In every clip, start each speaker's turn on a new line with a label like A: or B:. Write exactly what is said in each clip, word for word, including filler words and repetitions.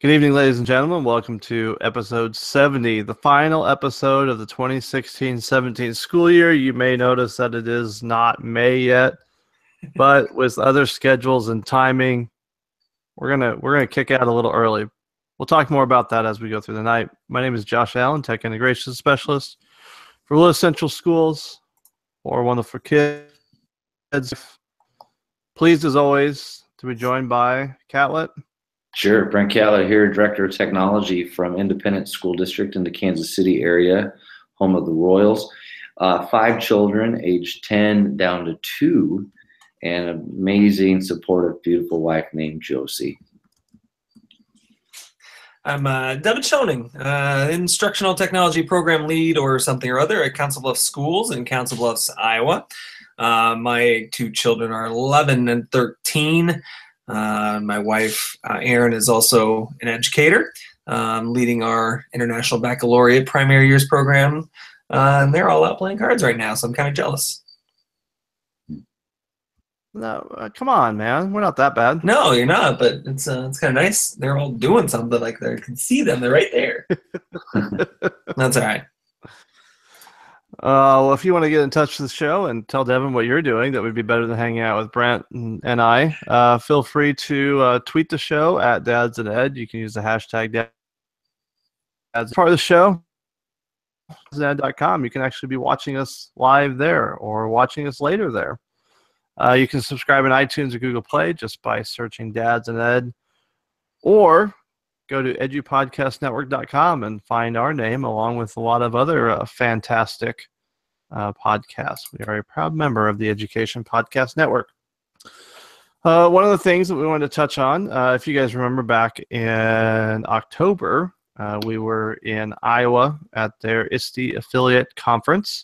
A: Good evening, ladies and gentlemen. Welcome to episode seventy, the final episode of the twenty sixteen seventeen school year. You may notice that it is not May yet, but with other schedules and timing, we're gonna we're gonna kick out a little early. We'll talk more about that as we go through the night. My name is Josh Allen, Tech Integration Specialist for Lewis Central Schools for Wonderful Kids. Pleased as always to be joined by Catlett.
B: Sure. Brent Catlett here, Director of Technology from Independent School District in the Kansas City area, home of the Royals. Uh, five children, age ten down to two, and an amazing, supportive, beautiful wife named Josie.
C: I'm uh, Devin Schoening, uh, Instructional Technology Program Lead or something or other at Council Bluffs Schools in Council Bluffs, Iowa. Uh, my two children are eleven and thirteen. Uh, my wife, uh, Erin, is also an educator, um, leading our International Baccalaureate Primary Years program. Uh, and they're all out playing cards right now, so I'm kind of jealous.
A: No, uh, come on, man. We're not that bad.
C: No, you're not, but it's uh, it's kind of nice. They're all doing something like they can see them. They're right there. That's all right.
A: Uh, well, if you want to get in touch with the show and tell Devin what you're doing, that would be better than hanging out with Brent and, and I. Uh, feel free to uh, tweet the show at Dads and Ed. You can use the hashtag Dads. As part of the show, dads and ed dot com. You can actually be watching us live there or watching us later there. Uh, you can subscribe in iTunes or Google Play just by searching Dads and Ed, or go to edu podcast network dot com and find our name along with a lot of other uh, fantastic uh, podcasts. We are a proud member of the Education Podcast Network. Uh, one of the things that we wanted to touch on, uh, if you guys remember back in October, uh, we were in Iowa at their I S T E affiliate conference.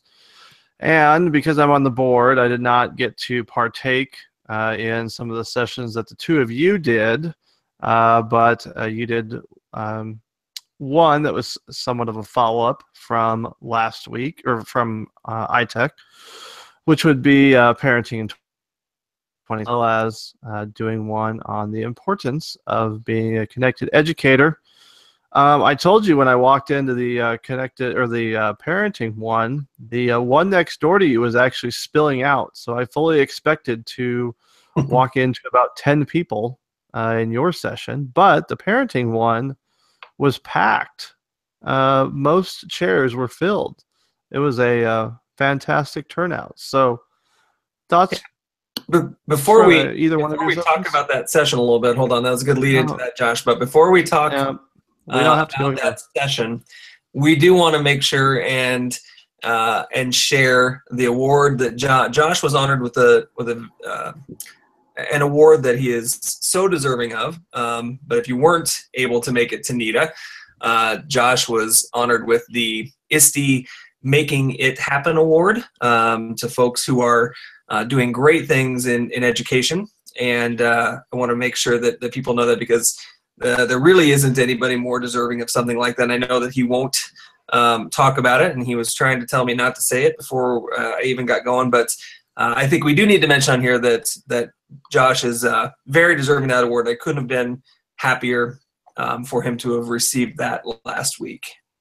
A: And because I'm on the board, I did not get to partake uh, in some of the sessions that the two of you did. Uh, but uh, you did um, one that was somewhat of a follow-up from last week, or from uh, iTech, which would be uh, parenting in twenty, as well as uh, doing one on the importance of being a connected educator. Um, I told you when I walked into the uh, connected or the uh, parenting one, the uh, one next door to you was actually spilling out. So I fully expected to walk into about ten people Uh, in your session, but the parenting one was packed. Uh, most chairs were filled. It was a uh, fantastic turnout. So, thoughts?
C: Be- before we
A: uh, either
C: before
A: one of
C: we
A: your
C: talk
A: sessions?
C: about that session a little bit, hold on, that was a good lead into
A: No.
C: that, Josh. But before we talk
A: Yeah, we
C: uh,
A: don't have to
C: about
A: go
C: that session, we do want to make sure and uh, and share the award that jo- Josh was honored with a with a. Uh, an award that he is so deserving of. Um, but if you weren't able to make it to NETA, uh, Josh was honored with the I S T E Making It Happen Award um, to folks who are uh, doing great things in, in education. And uh, I want to make sure that, that people know that, because uh, there really isn't anybody more deserving of something like that. And I know that he won't um, talk about it, and he was trying to tell me not to say it before uh, I even got going. But uh, I think we do need to mention on here that that Josh is uh, very deserving of that award. I couldn't have been happier um, for him to have received that last week.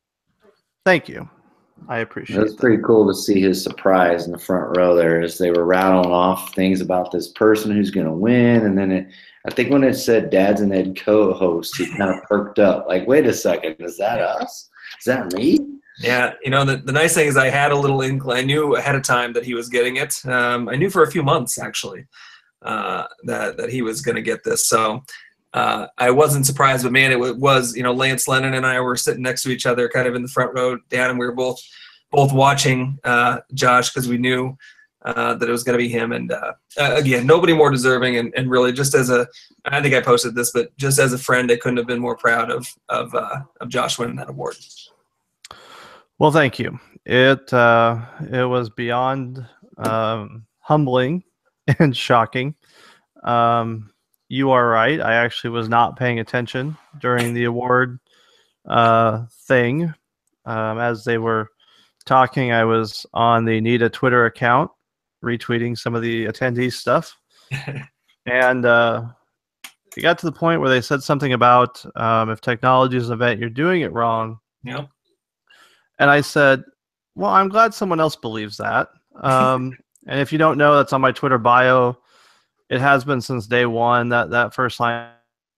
A: Thank you. I appreciate
B: It was
A: that.
B: pretty cool to see his surprise in the front row there as they were rattling off things about this person who's going to win. And then it, I think when it said Dads and Ed co-host, he kind of perked up like, wait a second, is that us? Is that me?
C: Yeah, you know, the, the nice thing is I had a little inkling. I knew ahead of time that he was getting it. Um, I knew for a few months, actually, uh, that, that he was going to get this. So uh, I wasn't surprised, but man, it w- was, you know, Lance Lennon and I were sitting next to each other kind of in the front row, Dan, and we were both both watching uh, Josh because we knew uh, that it was going to be him. And uh, again, nobody more deserving. And, and really just as a, I think I posted this, but just as a friend, I couldn't have been more proud of, of, uh, of Josh winning that award.
A: Well, thank you. It uh, it was beyond um, humbling and shocking. Um, you are right. I actually was not paying attention during the award uh, thing. Um, as they were talking, I was on the NETA Twitter account retweeting some of the attendees stuff. And uh, it got to the point where they said something about um, if technology is an event, you're doing it wrong.
C: Yep.
A: And I said, well, I'm glad someone else believes that. Um, and if you don't know, that's on my Twitter bio. It has been since day one, that, that first line.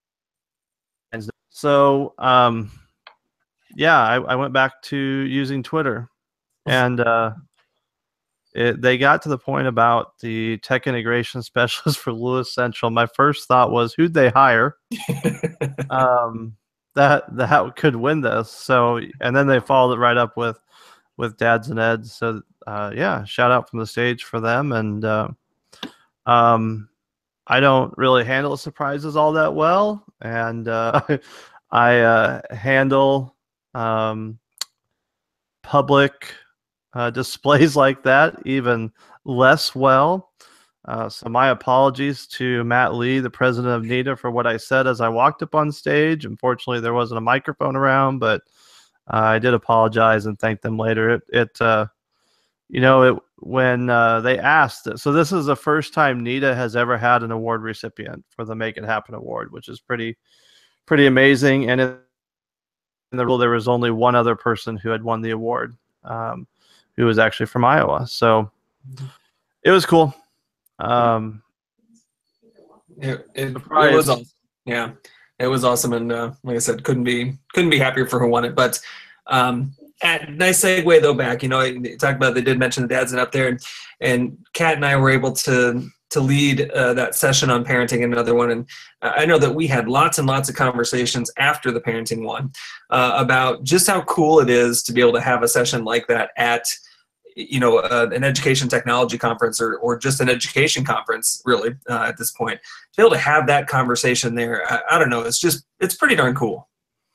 A: So, um, yeah, I, I went back to using Twitter. And uh, it, they got to the point about the tech integration specialist for Lewis Central. My first thought was, who'd they hire? um, that that could win this. So, and then they followed it right up with with Dads and Eds. So, uh, yeah, shout out from the stage for them. And uh, um, I don't really handle surprises all that well, and uh, I uh, handle um, public uh, displays like that even less well. Uh, so my apologies to Matt Lee, the president of NETA, for what I said as I walked up on stage. Unfortunately, there wasn't a microphone around, but uh, I did apologize and thank them later. It, it uh, you know, it when uh, they asked, so this is the first time NETA has ever had an award recipient for the Make It Happen Award, which is pretty, pretty amazing. And in the rule, there was only one other person who had won the award, um, who was actually from Iowa. So it was cool. Um,
C: it, it, it was awesome. Yeah, it was awesome, and uh, like I said, couldn't be couldn't be happier for who won it. But um, at, nice segue though back. You know, you talked about they did mention the dads and up there, and and Kat and I were able to to lead uh, that session on parenting, another one, and I know that we had lots and lots of conversations after the parenting one uh, about just how cool it is to be able to have a session like that at, you know, uh, an education technology conference or, or just an education conference, really, uh, at this point. To be able to have that conversation there, I, I don't know, it's just, it's pretty darn cool.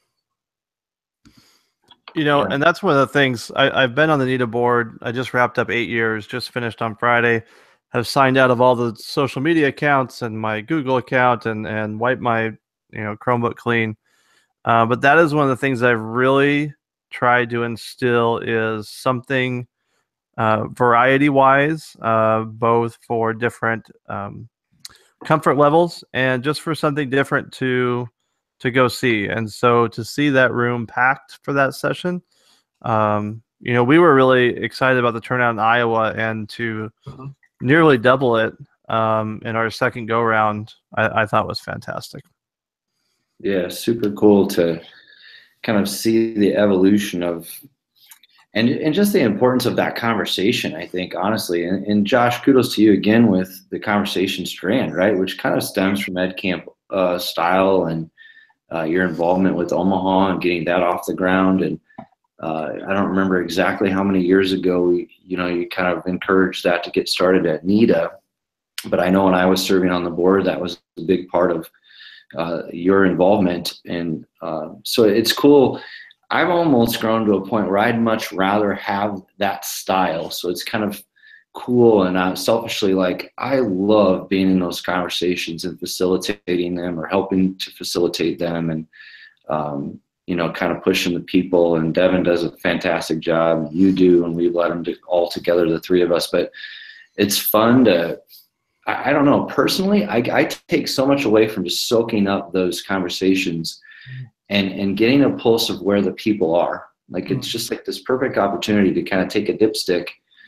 A: You know,
B: Yeah.
A: and that's one of the things, I, I've been on the NETA board. I just wrapped up eight years, just finished on Friday, have signed out of all the social media accounts and my Google account and, and wiped my, you know, Chromebook clean. Uh, but that is one of the things I've really tried to instill is something Uh, variety-wise, uh, both for different um, comfort levels and just for something different to to go see. And so to see that room packed for that session, um, you know, we were really excited about the turnout in Iowa, and to
C: Mm-hmm.
A: nearly double it um, in our second go-round, I, I thought was fantastic.
B: Yeah, super cool to kind of see the evolution of And, and just the importance of that conversation, I think, honestly. And, and Josh, kudos to you again with the conversation strand, right? Which kind of stems from EdCamp uh, style and uh, your involvement with Omaha and getting that off the ground. And uh, I don't remember exactly how many years ago, we, you know, you kind of encouraged that to get started at NETA. But I know when I was serving on the board, that was a big part of uh, your involvement. And uh, so it's cool. I've almost grown to a point where I'd much rather have that style. So it's kind of cool. And I selfishly, like, I love being in those conversations and facilitating them or helping to facilitate them and, um, you know, kind of pushing the people. And Devin does a fantastic job. You do, and we've let them do all together, the three of us. But it's fun to, I, I don't know, personally, I, I take so much away from just soaking up those conversations and and getting a pulse of where the people are. Like, it's just like this perfect opportunity to kind of take a dipstick,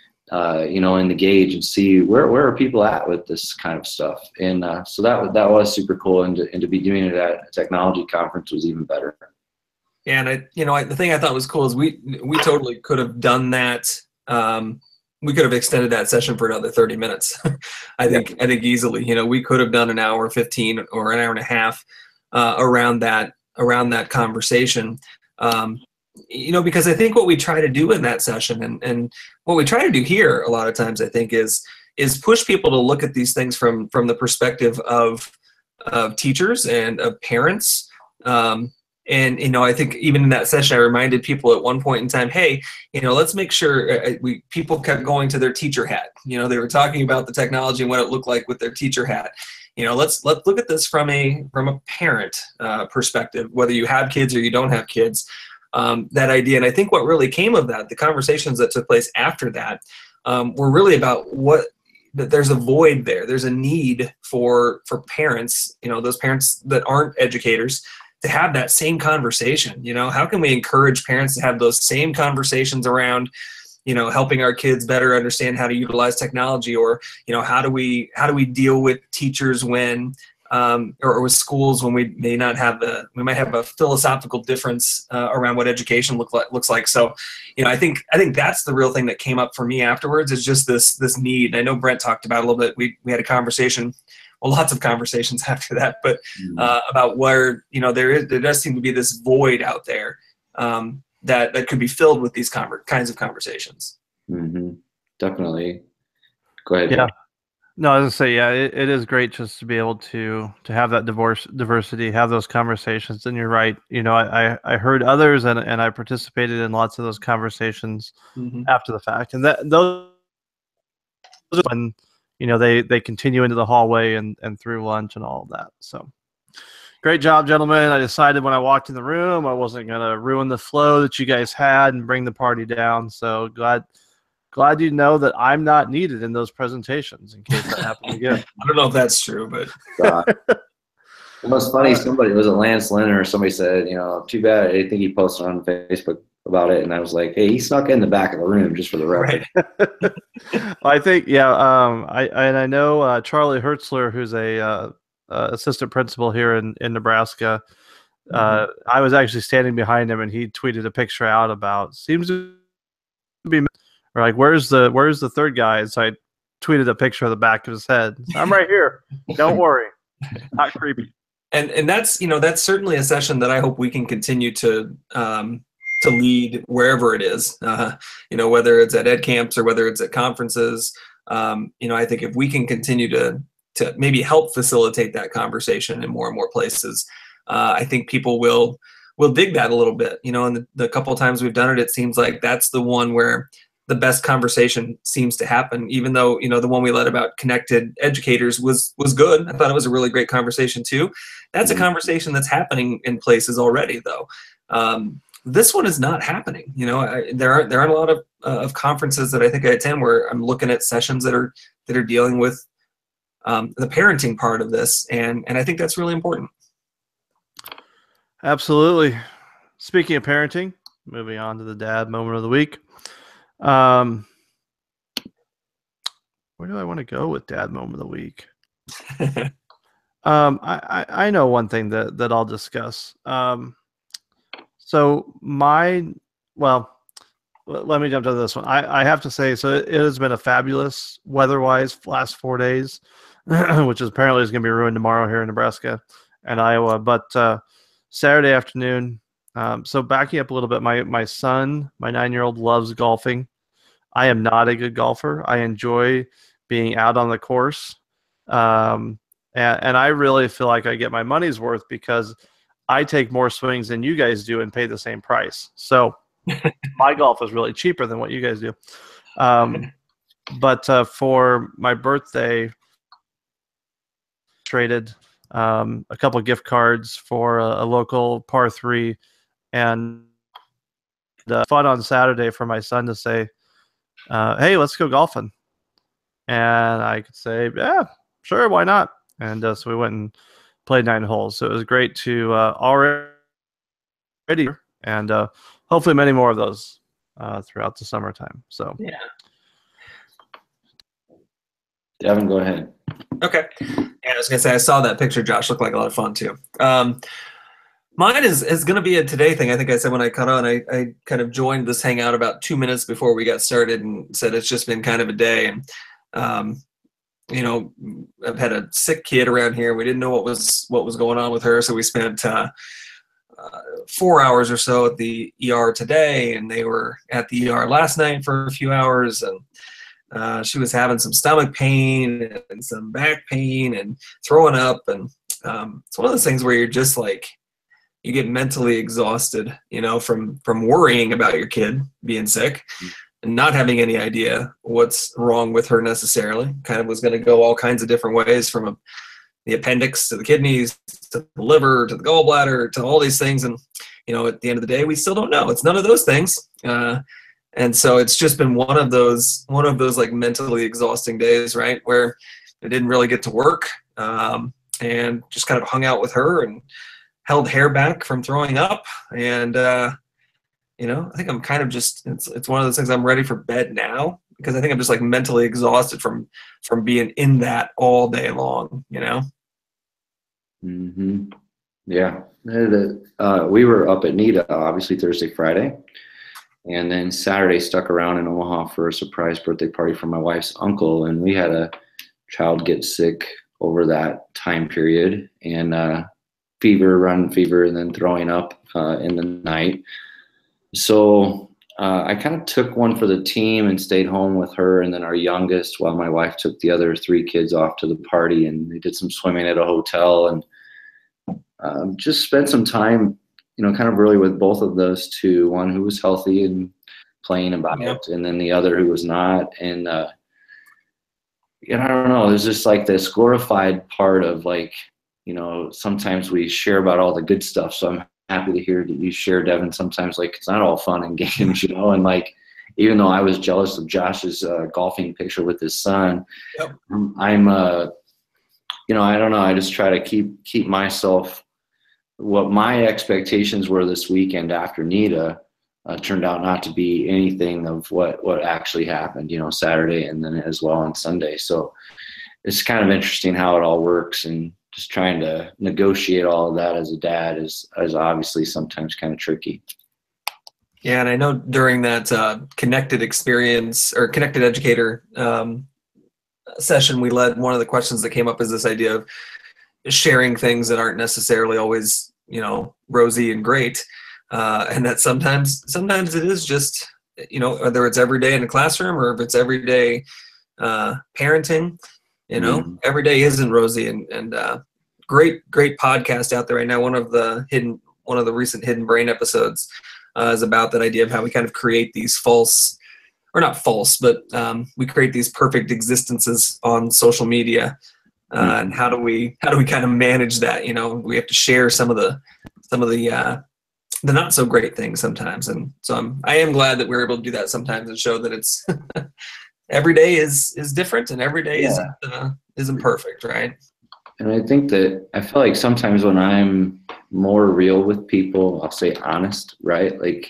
B: uh, you know, in the gauge and see where, where are people at with this kind of stuff. And uh, so that, that was super cool. And to, and to be doing it at a technology conference was even better.
C: Yeah, and I, you know, I, the thing I thought was cool is we, we totally could have done that. Um, we could have extended that session for another thirty minutes. I think, yeah. I think easily, you know, we could have done an hour fifteen or an hour and a half uh, around that, around that conversation, um, you know, because I think what we try to do in that session and, and what we try to do here a lot of times, I think, is is push people to look at these things from from the perspective of, of teachers and of parents. Um, and, you know, I think even in that session, I reminded people at one point in time, hey, you know, let's make sure uh, we people kept going to their teacher hat. You know, they were talking about the technology and what it looked like with their teacher hat. You know, let's let's look at this from a from a parent uh, perspective, whether you have kids or you don't have kids. Um, that idea, and I think what really came of that, the conversations that took place after that, um, were really about what that there's a void there. There's a need for for parents, you know, those parents that aren't educators, to have that same conversation. You know, how can we encourage parents to have those same conversations around, you know, helping our kids better understand how to utilize technology, or, you know, how do we how do we deal with teachers when um, or, or with schools when we may not have the we might have a philosophical difference uh, around what education look like, looks like. So, you know, I think I think that's the real thing that came up for me afterwards, is just this this need. I know Brent talked about it a little bit. We we had a conversation, well, lots of conversations after that, but uh, about where, you know, there is there does seem to be this void out there um, that that could be filled with these conver- kinds of conversations.
B: Mm-hmm. Definitely. Go ahead.
A: Yeah. No, I was gonna say, yeah, it, it is great just to be able to to have that divorce diversity, have those conversations. And you're right. You know, I I, I heard others, and and I participated in lots of those conversations
C: Mm-hmm.
A: after the fact, and that those when, you know, they they continue into the hallway and and through lunch and all of that. So great job, gentlemen. I decided when I walked in the room I wasn't gonna ruin the flow that you guys had and bring the party down. So glad. Glad you know that I'm not needed in those presentations in case that happens again.
C: I don't know if that's true, but
B: Uh, it was funny. Somebody, was it Lance Lynn or somebody said, you know, too bad. I think he posted on Facebook about it, and I was like, hey, he snuck in the back of the room just for the record.
A: Well, I think, yeah. Um, I and I know uh, Charlie Hertzler, who's a uh, uh, assistant principal here in in Nebraska. Uh, mm-hmm. I was actually standing behind him, and he tweeted a picture out about seems to be. Or like, where's the where's the third guy? And so I tweeted a picture of the back of his head. I'm right here. Don't worry. Not creepy.
C: And and that's, you know, that's certainly a session that I hope we can continue to um, to lead wherever it is. Uh, you know, whether it's at ed camps or whether it's at conferences. Um, you know, I think if we can continue to to maybe help facilitate that conversation in more and more places, uh, I think people will will dig that a little bit. You know, and the, the couple of times we've done it, it seems like that's the one where the best conversation seems to happen, even though, you know, the one we led about connected educators was was good. I thought it was a really great conversation too. That's a conversation that's happening in places already, though. Um, this one is not happening. You know, I, there are there are a lot of uh, of conferences that I think I attend where I'm looking at sessions that are that are dealing with um, the parenting part of this, and and I think that's really important.
A: Absolutely. Speaking of parenting, moving on to the dad moment of the week. Um, where do I want to go with dad moment of the week? um, I, I, I know one thing that, that I'll discuss. Um, so my, well, let me jump to this one. I, I have to say, so it, it has been a fabulous weather-wise last four days, which is apparently is going to be ruined tomorrow here in Nebraska and Iowa. But uh, Saturday afternoon, Um, so backing up a little bit, my my son, my nine-year-old, loves golfing. I am not a good golfer. I enjoy being out on the course, um, and, and I really feel like I get my money's worth because I take more swings than you guys do and pay the same price. So my golf is really cheaper than what you guys do. Um, but uh, for my birthday, traded um, a couple gift cards for a, a local par three. And uh, fun on Saturday for my son to say, uh, hey, let's go golfing. And I could say, yeah, sure, why not? And uh, so we went and played nine holes. So it was great to uh, already, and uh, hopefully many more of those uh, throughout the summertime. So
C: yeah.
B: Devin, go ahead.
C: Okay. Yeah, I was going to say, I saw that picture, Josh. Looked like a lot of fun, too. Um, Mine is, is going to be a today thing. I think I said when I cut on, I, I kind of joined this hangout about two minutes before we got started and said it's just been kind of a day. And, um, you know, I've had a sick kid around here. We didn't know what was what was going on with her. So we spent uh, uh, four hours or so at the E R today. And they were at the E R last night for a few hours. And uh, she was having some stomach pain and some back pain and throwing up. And um, it's one of those things where you're just like, you get mentally exhausted, you know, from from worrying about your kid being sick and not having any idea what's wrong with her necessarily. Kind of was going to go all kinds of different ways, from a, the appendix to the kidneys to the liver to the gallbladder to all these things. And, you know, at the end of the day, we still don't know. It's none of those things. Uh, And so it's just been one of those one of those like mentally exhausting days, right, where I didn't really get to work, um, and just kind of hung out with her and held hair back from throwing up. And uh, you know, I think I'm kind of just it's it's one of those things. I'm ready for bed now because I think I'm just like mentally exhausted from from being in that all day long. You know.
B: Mm-hmm. Yeah. Uh, we were up at NITA obviously Thursday, Friday. And then Saturday stuck around in Omaha for a surprise birthday party for my wife's uncle. And we had a child get sick over that time period, and uh, fever, run fever, and then throwing up uh, in the night. So uh, I kind of took one for the team and stayed home with her and then our youngest while my wife took the other three kids off to the party, and they did some swimming at a hotel, and um, just spent some time, you know, kind of really with both of those two, one who was healthy and playing about
C: Yep.
B: it, and then the other who was not. And, uh, and I don't know, there's just like this glorified part of like, you know, sometimes we share about all the good stuff. So I'm happy to hear that you share, Devin, sometimes like it's not all fun and games, you know, and like, even though I was jealous of Josh's uh, golfing picture with his son,
C: Yep.
B: I'm, uh, you know, I don't know. I just try to keep, keep myself, what my expectations were this weekend after NITA uh, turned out not to be anything of what, what actually happened, you know, Saturday and then as well on Sunday. So it's kind of interesting how it all works, and just trying to negotiate all of that as a dad is, is obviously sometimes kind of tricky.
C: Yeah, and I know during that uh, connected experience or connected educator um, session we led, one of the questions that came up is this idea of sharing things that aren't necessarily always, you know, rosy and great, uh, and that sometimes sometimes it is just, you know, whether it's every day in the classroom or if it's everyday uh, parenting, you know,
B: Mm-hmm.
C: every day isn't rosy. And and uh, great great podcast out there right now. One of the hidden one of the recent Hidden Brain episodes uh, is about that idea of how we kind of create these false, or not false, but um, we create these perfect existences on social media. Uh, and how do we how do we kind of manage that? You know, we have to share some of the some of the uh, the not so great things sometimes, and so I'm I am glad that we're able to do that sometimes and show that it's every day is is different and every day
B: Yeah.
C: isn't uh, isn't perfect, right?
B: And I think that I feel like sometimes when I'm more real with people, I'll say honest, right? Like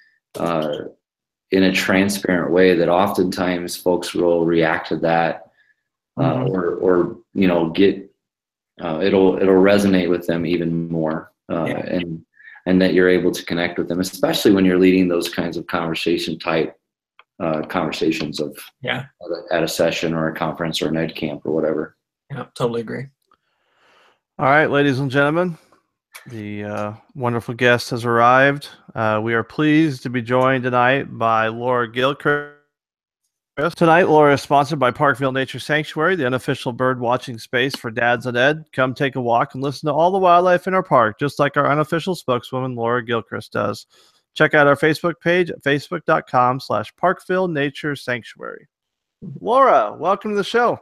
B: uh, in a transparent way, that oftentimes folks will react to that. Uh,
C: Mm-hmm.
B: or, or you know, get uh, it'll it'll resonate with them even more, uh,
C: Yeah.
B: and and that you're able to connect with them, especially when you're leading those kinds of conversation type uh, conversations of
C: Yeah.
B: at a session or a conference or an ed camp or whatever.
C: Yeah, totally agree.
A: All right, ladies and gentlemen, the uh, wonderful guest has arrived. Uh, we are pleased to be joined tonight by Laura Gilchrist. Tonight, Laura is sponsored by Parkville Nature Sanctuary, the unofficial bird watching space for dads and ed. Come take a walk and listen to all the wildlife in our park, just like our unofficial spokeswoman, Laura Gilchrist, does. Check out our Facebook page at facebook.com slash Parkville Nature Sanctuary. Laura, welcome to the show.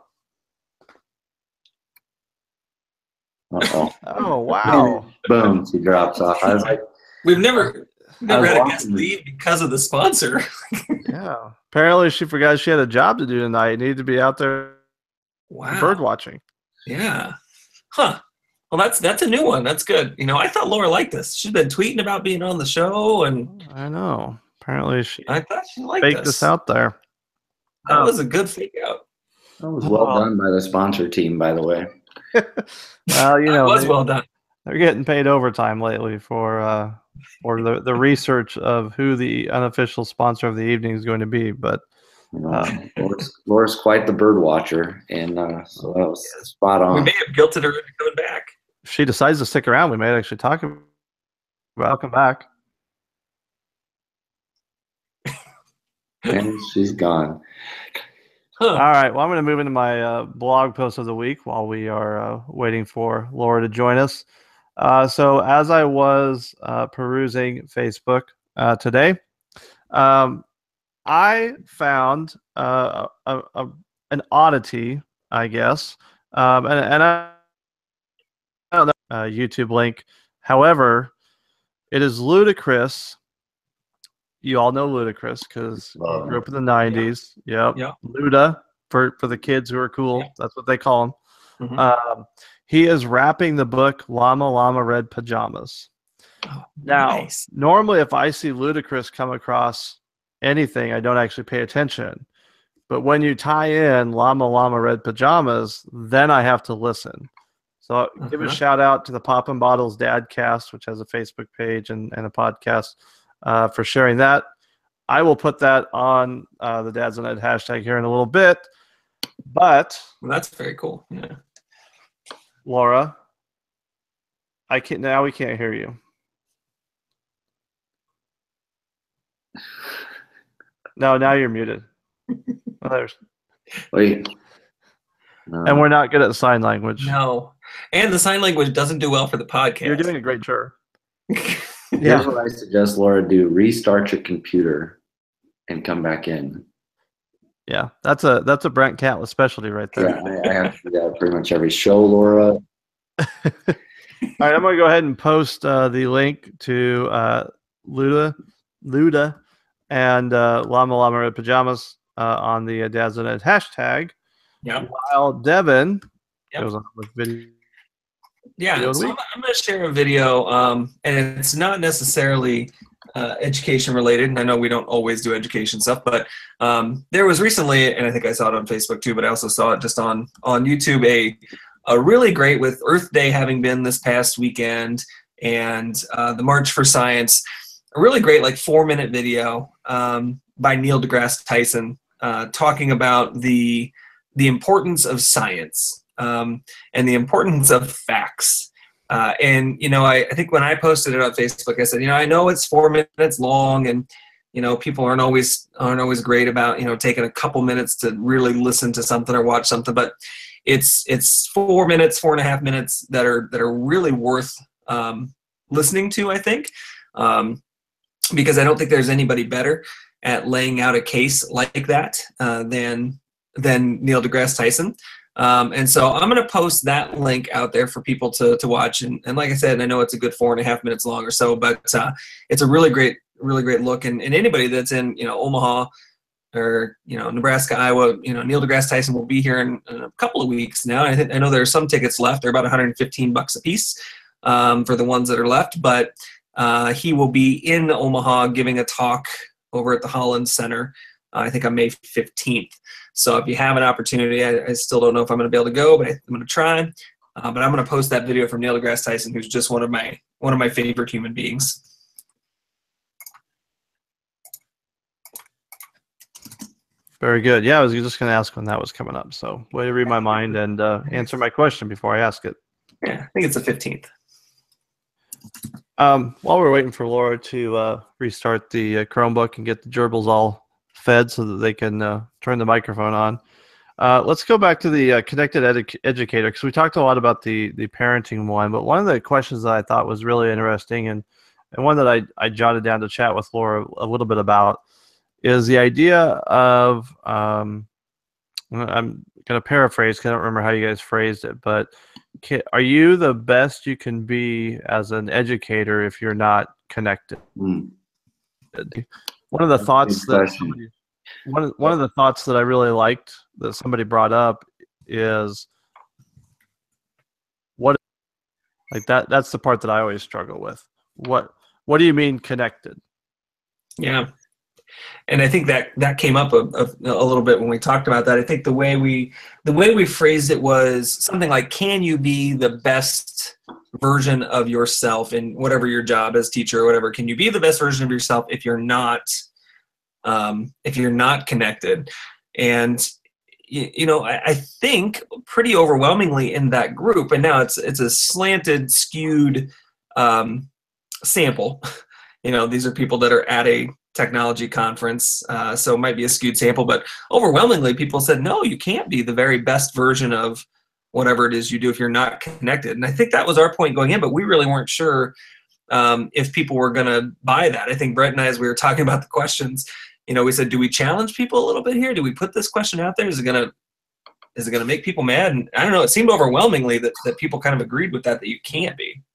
B: Uh-oh.
A: Oh, wow.
B: Boom, she drops off. I was like,
C: We've never never
B: was
C: had a
B: walking.
C: guest leave because of the sponsor.
A: Yeah. Apparently she forgot she had a job to do tonight. Needed to be out there
C: Wow.
A: bird watching.
C: Yeah. Huh. Well, that's that's a new one. That's good. You know, I thought Laura liked this. She's been tweeting about being on the show, and
A: I know. Apparently she
C: I thought she liked
A: faked
C: this.
A: this out there.
C: That
A: Um,
C: was a good fake out.
B: that was well
A: Oh.
B: done by the sponsor team, by the way.
A: Well, you
C: That
A: know,
C: was
A: they,
C: well done.
A: they're getting paid overtime lately for uh, for the, the research of who the unofficial sponsor of the evening is going to be. But
B: You know,
A: um,
B: Laura's, Laura's quite the bird watcher, and uh, so that was spot
C: We
B: on.
C: may have guilted her into coming back.
A: if she decides to stick around, we might actually talk about welcome back.
B: And she's gone.
C: Huh.
A: All right. Well, I'm going to move into my uh, blog post of the week while we are uh, waiting for Laura to join us. Uh, so as I was uh, perusing Facebook uh, today, um, I found uh, a, a, an oddity, I guess, um, and, and I, I don't know a YouTube link. However, it is ludicrous you all know Ludacris because he
B: Love
A: grew
B: him.
A: up in the nineties. Yep.
C: Yep.
A: Luda for, for the kids who are cool.
C: Yep.
A: That's what they call him.
C: Mhm.
A: Um, he is wrapping the book Llama Llama Red Pajamas.
C: Oh,
A: Now,
C: nice.
A: normally if I see Ludacris come across anything, I don't actually pay attention. But when you tie in Llama Llama Red Pajamas, then I have to listen. So uh-huh. give a shout out to the Poppin' Bottles Dadcast, which has a Facebook page and, and a podcast, uh, for sharing that. I will put that on uh, the Dads and Ed hashtag here in a little bit. But
C: well, that's very cool. Yeah.
A: Laura, I can't now. We can't hear you. No, now you're muted. Well, there's...
B: Wait. No.
A: And we're not good at sign language.
C: No. And the sign language doesn't do well for the podcast.
A: You're doing a great job.
B: Here's
A: Yeah.
B: what I suggest Laura do. Restart your computer and come back in.
A: Yeah, that's a that's a Brent Catlett specialty right there.
B: Yeah, I, I have to do that pretty much every show, Laura.
A: All right, I'm going to go ahead and post uh, the link to uh, Luda, Luda and uh, Llama Llama Red Pajamas uh, on the uh, Dads and Ed hashtag.
C: Yeah.
A: While Devin
C: Yep.
A: goes on with video.
C: Yeah,
A: video
C: so I'm, I'm going to share a video, um, and it's not necessarily uh, education related. And I know we don't always do education stuff, but um, there was recently, and I think I saw it on Facebook too, but I also saw it just on on YouTube, a a really great, with Earth Day having been this past weekend and uh, the March for Science, a really great like four minute video um, by Neil deGrasse Tyson uh, talking about the the importance of science um, and the importance of facts. Uh, and, you know, I, I think when I posted it on Facebook, I said, you know, I know it's four minutes long and, you know, people aren't always aren't always great about, you know, taking a couple minutes to really listen to something or watch something, but it's it's four minutes, four and a half minutes that are that are really worth um, listening to, I think, um, because I don't think there's anybody better at laying out a case like that uh, than than Neil deGrasse Tyson. Um, and so I'm going to post that link out there for people to, to watch. And, and like I said, I know it's a good four and a half minutes long or so, but uh, it's a really great, really great look. And, and anybody that's in, you know, Omaha or, you know, Nebraska, Iowa, you know, Neil deGrasse Tyson will be here in, in a couple of weeks now. I think I know there are some tickets left. They're about one hundred fifteen bucks a piece um, for the ones that are left, but uh, he will be in Omaha giving a talk over at the Holland Center, uh, I think on May fifteenth. So if you have an opportunity, I, I still don't know if I'm going to be able to go, but I, I'm going to try. Uh, but I'm going to post that video from Neil deGrasse Tyson, who's just one of my one of my favorite human beings.
A: Very good. Yeah, I was just going to ask when that was coming up. So way to read my mind and uh, answer my question before I ask it.
C: Yeah, I think it's the fifteenth.
A: Um, while we're waiting for Laura to uh, restart the uh, Chromebook and get the gerbils all fed so that they can uh, turn the microphone on, uh, let's go back to the uh, connected edu educator, because we talked a lot about the the parenting one, but one of the questions that I thought was really interesting, and and one that I, I jotted down to chat with Laura a little bit about, is the idea of, um, I'm going to paraphrase because I don't remember how you guys phrased it, but can, are you the best you can be as an educator if you're not connected?
B: Mm.
A: One of the
B: That's
A: thoughts that
B: question.
A: somebody, one of, one of the thoughts that I really liked that somebody brought up is what, like that that's the part that I always struggle with. What what do you mean connected?
C: Yeah. And I think that that came up a, a, a little bit when we talked about that. I think the way we the way we phrased it was something like, can you be the best version of yourself in whatever your job as teacher or whatever? Can you be the best version of yourself if you're not um, if you're not connected? And you, you know, I, I think pretty overwhelmingly in that group, and now it's it's a slanted, skewed um, sample. You know, these are people that are at a technology conference, uh, so it might be a skewed sample, but overwhelmingly people said, no, you can't be the very best version of whatever it is you do if you're not connected. And I think that was our point going in, but we really weren't sure um, if people were going to buy that. I think Brett and I, as we were talking about the questions, you know, we said, do we challenge people a little bit here? Do we put this question out there? Is it going to is it going to make people mad? And I don't know, it seemed overwhelmingly that, that people kind of agreed with that, that you can't be.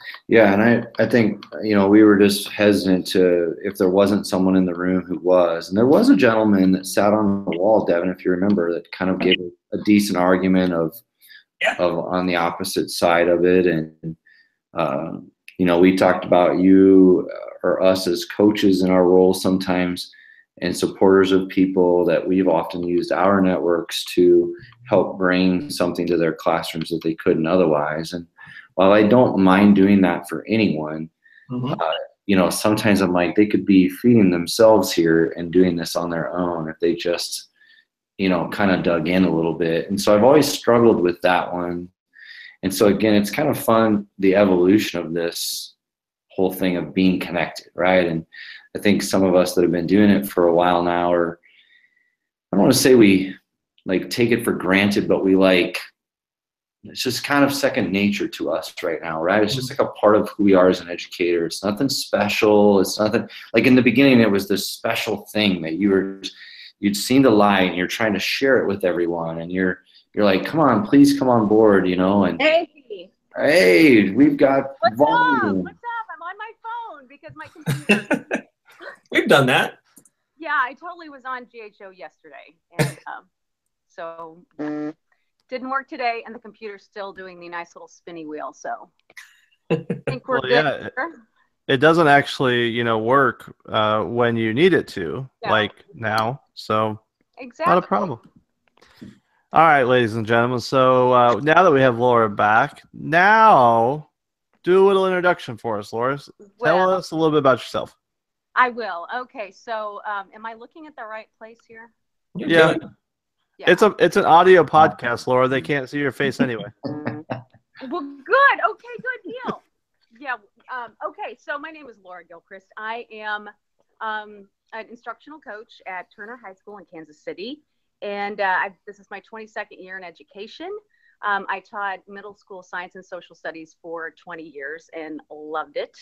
B: Yeah, and I, I think, you know, we were just hesitant to, if there wasn't someone in the room who was, and there was a gentleman that sat on the wall, Devin, if you remember, that kind of gave a, a decent argument of,
C: Yeah.
B: of on the opposite side of it. And, um, you know, we talked about you or us as coaches in our roles sometimes and supporters of people that we've often used our networks to help bring something to their classrooms that they couldn't otherwise. And while I don't mind doing that for anyone,
C: Mm-hmm.
B: uh, you know, sometimes I'm like, they could be feeding themselves here and doing this on their own if they just, you know, kind of dug in a little bit. And so I've always struggled with that one. And so again, it's kind of fun, the evolution of this whole thing of being connected, right? And I think some of us that have been doing it for a while now, or I don't want to say we like take it for granted, but we like, it's just kind of second nature to us right now, right? It's just like a part of who we are as an educator. It's nothing special. It's nothing like in the beginning, it was this special thing that you were, you'd seen the light and you're trying to share it with everyone. And you're, you're like, come on, please come on board, you know? And
D: Hey,
B: hey, we've got
D: what's
B: volume.
D: up? What's up? I'm on my phone because my computer.
C: We've done that.
D: Yeah, I totally was on G H O yesterday, and um, so didn't work today, and the computer's still doing the nice little spinny wheel. So I think we're
A: Well,
D: good.
A: yeah, it doesn't actually, you know, work uh, when you need it to,
D: Yeah.
A: like now. So
D: Exactly.
A: not a problem. All right, ladies and gentlemen. So uh, now that we have Laura back, now do a little introduction for us, Laura. Tell
D: Well,
A: us a little bit about yourself.
D: I will. Okay, so um, am I looking at the right place here?
C: You're
A: Yeah.
C: good.
D: Yeah.
A: It's a it's an audio podcast, Laura. They can't see your face anyway.
D: Well, good. Okay, good deal. Yeah. Um, okay, so my name is Laura Gilchrist. I am um, an instructional coach at Turner High School in Kansas City. And uh, I, this is my twenty-second year in education. Um, I taught middle school science and social studies for twenty years and loved it.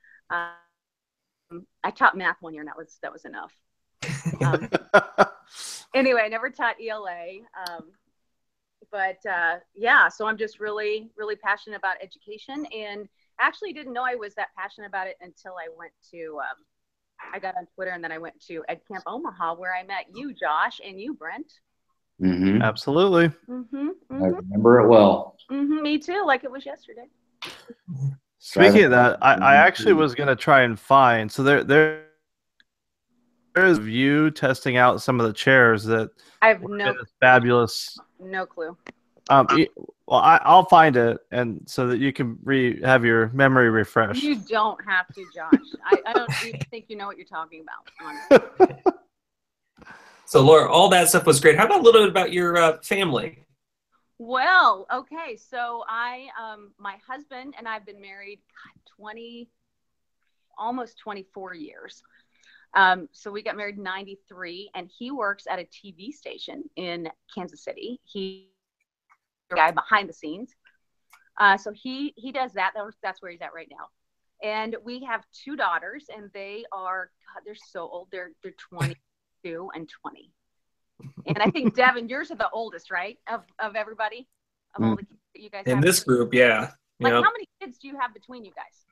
D: Um, I taught math one year, and that was that was enough. Um, anyway, I never taught E L A. Um, but uh, yeah, so I'm just really, really passionate about education, and actually didn't know I was that passionate about it until I went to, um, I got on Twitter, and then I went to Ed Camp Omaha, where I met you, Josh, and you, Brent.
B: Mm-hmm.
A: Absolutely.
D: Mm-hmm,
B: I
D: mm-hmm,
B: remember it well.
D: mm-hmm, me too, like it was yesterday.
A: Speaking of that, I, I actually was gonna try and find. So there there there's you testing out some of the chairs that
D: I have
A: were
D: no,
A: in this fabulous.
D: no clue.
A: Um, e- well, I, I'll find it, and so that you can re have your memory refreshed.
D: You don't have to, Josh. I, I don't even think you know what you're talking about. Honestly.
C: So, Laura, all that stuff was great. How about a little bit about your uh, family?
D: Well, okay. So I, um, my husband and I've been married God, twenty, almost twenty-four years. Um, so we got married in ninety-three, and he works at a T V station in Kansas City. He the guy behind the scenes. Uh, so he he does that. That was, that's where he's at right now. And we have two daughters, and they are God, they're so old. They're they're twenty-two and twenty. And I think Devin, yours are the oldest, right? Of of everybody, of all the kids that you guys
C: In
D: have.
C: this group, yeah.
D: Like,
C: Yep.
D: how many kids do you have between you guys?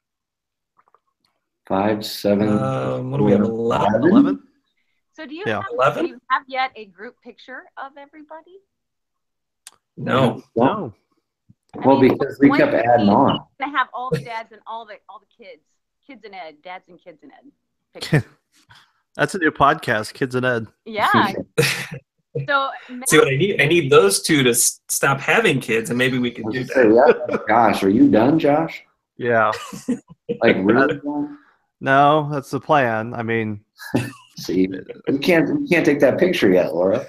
B: Five, seven.
C: Um, what do we have? eleven?
A: Eleven.
D: So do you
A: Yeah.
D: have
C: eleven?
D: do you have yet a group picture of everybody?
C: No.
A: No.
B: Well,
D: I mean,
B: because we
D: when
B: kept
D: you
B: adding
D: see-
B: on.
D: You're gonna have all the dads and all the all the kids, kids and Ed, dads and kids and Ed. Pictures.
A: That's a new podcast, Kids and Ed.
D: Yeah. So
C: See what I need? I need those two to s- stop having kids, and maybe we can do
B: Say,
C: that.
B: yeah. Gosh, are you done, Josh?
A: Yeah.
B: Like really done?
A: No, that's the plan. I mean,
B: See, we can't we can't take that picture yet, Laura.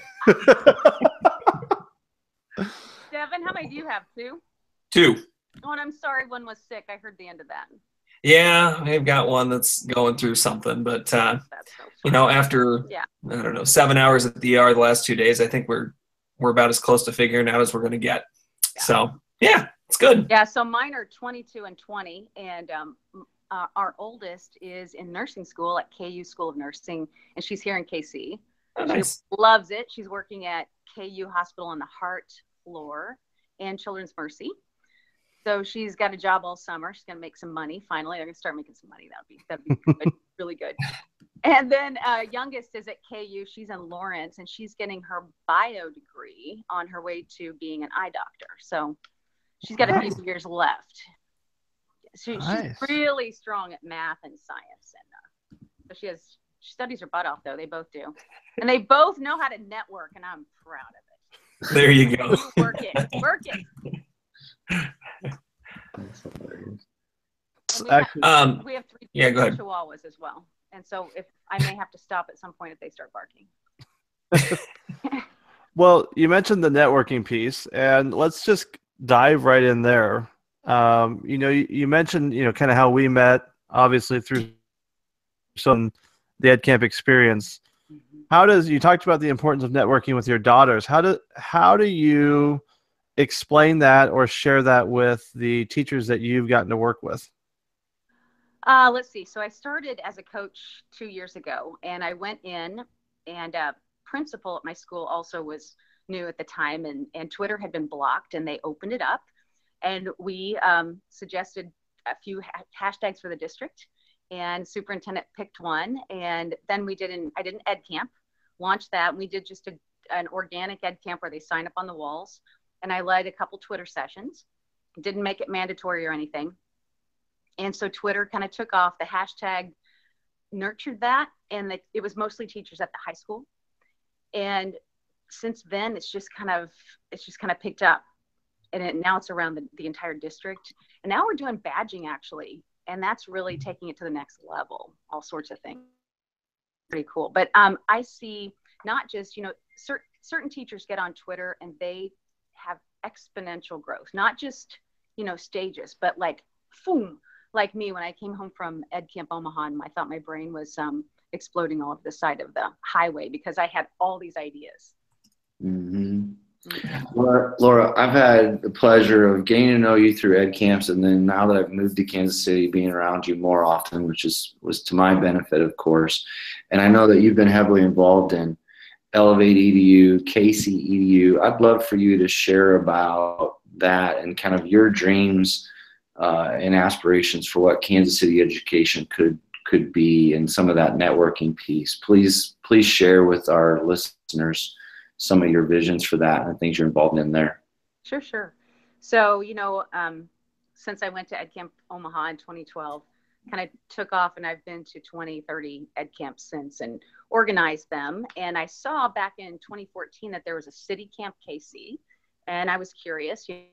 D: Devin, how many do you have? Two?
C: Two.
D: Oh, and I'm sorry, one was sick. I heard the end of that.
C: Yeah, I've got one that's going through something, but uh,
D: That's so funny.
C: you know, after
D: Yeah.
C: I don't know seven hours at the E R the last two days, I think we're we're about as close to figuring out as we're going to get.
D: Yeah.
C: So yeah, it's good.
D: Yeah, so mine are twenty-two and twenty, and um, uh, our oldest is in nursing school at K U School of Nursing, and she's here in K C.
C: Oh,
D: She
C: nice.
D: loves it. She's working at K U Hospital on the heart floor and Children's Mercy. So she's got a job all summer. She's gonna make some money. Finally, they're gonna start making some money. That'd be that'd be good, really good. And then uh, youngest is at K U. She's in Lawrence, and she's getting her bio degree on her way to being an eye doctor. So she's got nice. a few years left. She, nice. She's really strong at math and science, and uh, so she has she studies her butt off. Though they both do, and they both know how to network, and I'm proud of it.
C: There you go.
D: Work it, work it.
B: That's hilarious.
D: We have,
C: um,
D: we have three
C: yeah, go ahead.
D: Chihuahuas as well. And so if I may have to stop at some point if they start barking.
A: Well, you mentioned the networking piece, and let's just dive right in there. Um, you know, you, you mentioned, you know, kind of how we met, obviously through some the EdCamp experience. Mm-hmm. How does you talked about the importance of networking with your daughters? How do how do you explain that or share that with the teachers that you've gotten to work with?
D: Uh, let's see. So I started as a coach two years ago, and I went in, and uh, principal at my school also was new at the time, and, and Twitter had been blocked, and they opened it up, and we um, suggested a few ha- hashtags for the district, and superintendent picked one, and then we did an I did an ed camp, launched that, and we did just a, an organic ed camp where they sign up on the walls, and I led a couple Twitter sessions, didn't make it mandatory or anything. And so Twitter kind of took off. The hashtag nurtured that, and the, it was mostly teachers at the high school. And since then, it's just kind of it's just kind of picked up, and it, now it's around the, the entire district. And now we're doing badging actually, and that's really taking it to the next level. All sorts of things, pretty cool. But um, I see not just you know certain certain teachers get on Twitter and they have exponential growth, not just you know stages, but like boom. Like me, when I came home from Ed Camp Omaha, and I thought my brain was um, exploding all over the side of the highway because I had all these ideas.
B: Mm-hmm. Mm-hmm. Laura, Laura, I've had the pleasure of getting to know you through Ed Camps, and then now that I've moved to Kansas City, being around you more often, which is was to my benefit, of course. And I know that you've been heavily involved in Elevate E D U, K C E D U. I'd love for you to share about that and kind of your dreams Uh, and aspirations for what Kansas City education could could be, and some of that networking piece. Please, please share with our listeners some of your visions for that and things you're involved in there.
D: Sure, sure. So, you know, um, since I went to Ed Camp Omaha in twenty twelve, kind of took off, and I've been to twenty, thirty Ed Camps since and organized them. And I saw back in twenty fourteen that there was a City Camp K C, and I was curious, you know,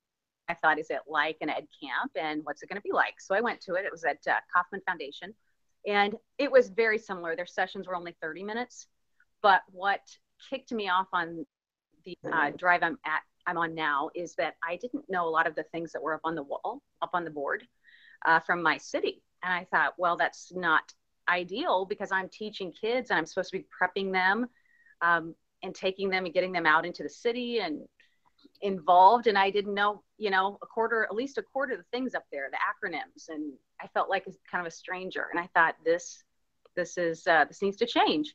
D: I thought, is it like an ed camp, and what's it going to be like? So I went to it. It was at uh, Kauffman Foundation, and it was very similar. Their sessions were only thirty minutes, but what kicked me off on the uh, drive I'm at, I'm on now, is that I didn't know a lot of the things that were up on the wall, up on the board uh, from my city. And I thought, well, that's not ideal because I'm teaching kids and I'm supposed to be prepping them um, and taking them and getting them out into the city and involved, and I didn't know, you know, a quarter, at least a quarter of the things up there, the acronyms, and I felt like kind of a stranger. And I thought, this, this is, uh, this needs to change.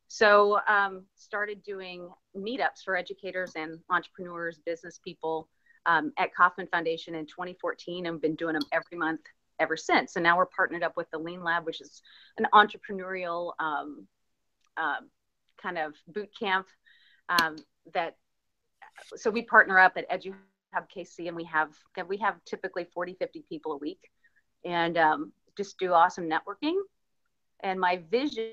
D: So um, started doing meetups for educators and entrepreneurs, business people um, at Kauffman Foundation in twenty fourteen, and been doing them every month ever since. And now we're partnered up with the Lean Lab, which is an entrepreneurial um, um, kind of boot camp um, that. So we partner up at EduHub K C, and we have we have typically forty, fifty people a week, and um, just do awesome networking. And my vision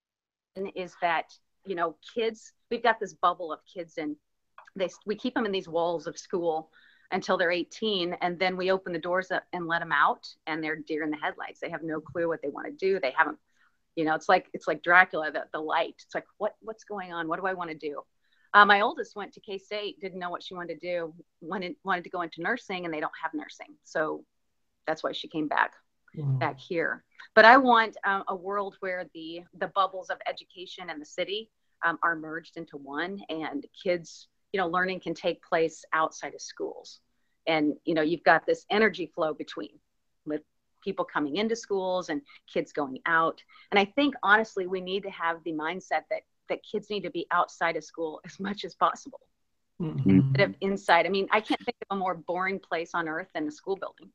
D: is that, you know, kids, we've got this bubble of kids, and they we keep them in these walls of school until they're eighteen, and then we open the doors up and let them out, and they're deer in the headlights. They have no clue what they want to do. They haven't, you know, it's like it's like Dracula, the, the light. It's like, what what's going on? What do I want to do? Uh, my oldest went to K-State, didn't know what she wanted to do, wanted, wanted to go into nursing, and they don't have nursing. So that's why she came back, mm. back here. But I want um, a world where the, the bubbles of education and the city um, are merged into one, and kids, you know, learning can take place outside of schools. And, you know, you've got this energy flow between with people coming into schools and kids going out. And I think, honestly, we need to have the mindset that that kids need to be outside of school as much as possible.
C: Mm-hmm.
D: instead of inside. I mean, I can't think of a more boring place on earth than a school building.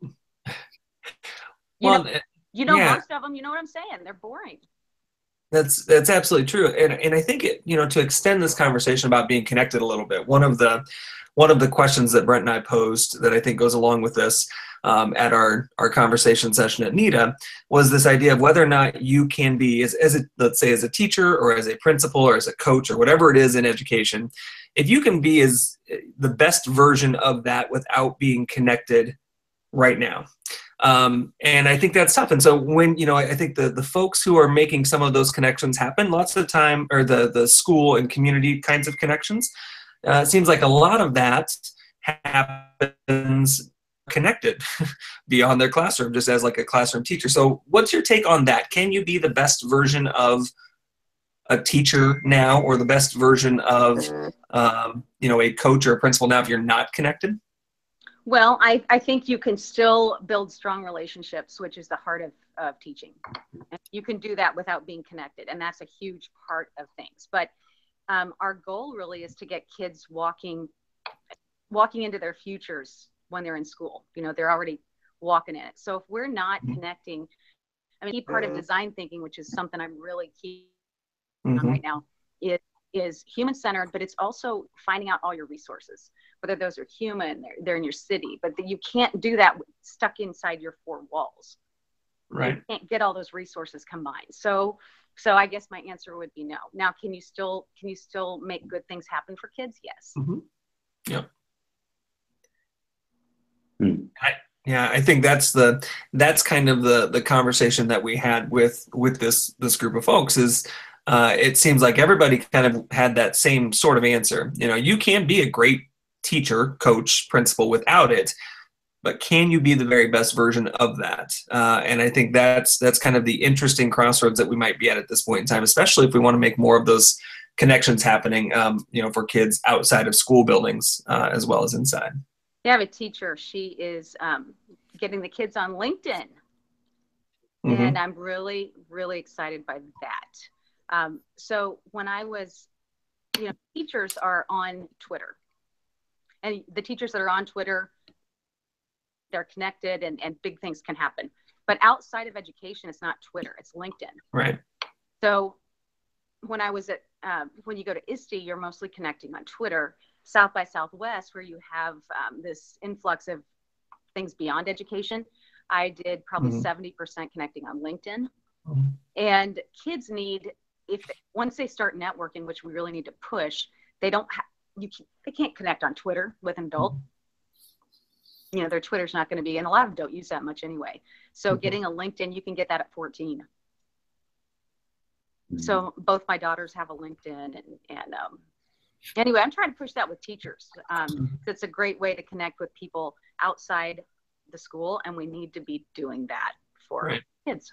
D: You
C: Well,
D: know, you know
C: yeah.
D: most of them, you know what I'm saying? They're boring.
C: That's that's absolutely true, and and I think it, you know, to extend this conversation about being connected a little bit. One of the one of the questions that Brent and I posed that I think goes along with this um, at our our conversation session at NITA was this idea of whether or not you can be as as a, let's say as a teacher or as a principal or as a coach or whatever it is in education, if you can be as the best version of that without being connected right now. Um, and I think that's tough. And so when, you know, I, I think the, the folks who are making some of those connections happen lots of the time, or the, the school and community kinds of connections, uh, it seems like a lot of that happens connected beyond their classroom, just as like a classroom teacher. So what's your take on that? Can you be the best version of a teacher now, or the best version of, um, you know, a coach or a principal now if you're not connected?
D: Well, I, I think you can still build strong relationships, which is the heart of, of teaching. And you can do that without being connected. And that's a huge part of things. But um, our goal really is to get kids walking, walking into their futures when they're in school. You know, they're already walking in it. So if we're not connecting, I mean, key part of design thinking, which is something I'm really key on
C: Mm-hmm.
D: right now, is, is human-centered, but it's also finding out all your resources, whether those are human, they're, they're in your city, but you can't do that stuck inside your four walls.
C: Right.
D: You can't get all those resources combined. So, so I guess my answer would be no. Now, can you still, can you still make good things happen for kids? Yes.
C: Mm-hmm. Yeah.
B: Hmm.
C: I, yeah, I think that's the that's kind of the the conversation that we had with with this this group of folks is uh, it seems like everybody kind of had that same sort of answer. You know, you can be a great teacher, coach, principal without it, but can you be the very best version of that? Uh, and I think that's that's kind of the interesting crossroads that we might be at at this point in time, especially if we want to make more of those connections happening, um, you know, for kids outside of school buildings uh, as well as inside.
D: I have a teacher. She is um, getting the kids on LinkedIn.
C: Mm-hmm.
D: And I'm really, really excited by that. Um, so when I was, you know, teachers are on Twitter. And the teachers that are on Twitter, they're connected and, and big things can happen. But outside of education, it's not Twitter, it's LinkedIn.
C: Right.
D: So when I was at, uh, when you go to I S T E, you're mostly connecting on Twitter. South by Southwest, where you have um, this influx of things beyond education, I did probably mm-hmm. seventy percent connecting on LinkedIn. Mm-hmm. And kids need, if once they start networking, which we really need to push, they don't have, you can, they can't connect on Twitter with an adult. Mm-hmm. You know, their Twitter's not going to be, and a lot of them don't use that much anyway. So mm-hmm. getting a LinkedIn, you can get that at fourteen. Mm-hmm. So both my daughters have a LinkedIn, and, and um, anyway, I'm trying to push that with teachers. Um, it's a great way to connect with people outside the school, and we need to be doing that for right. kids.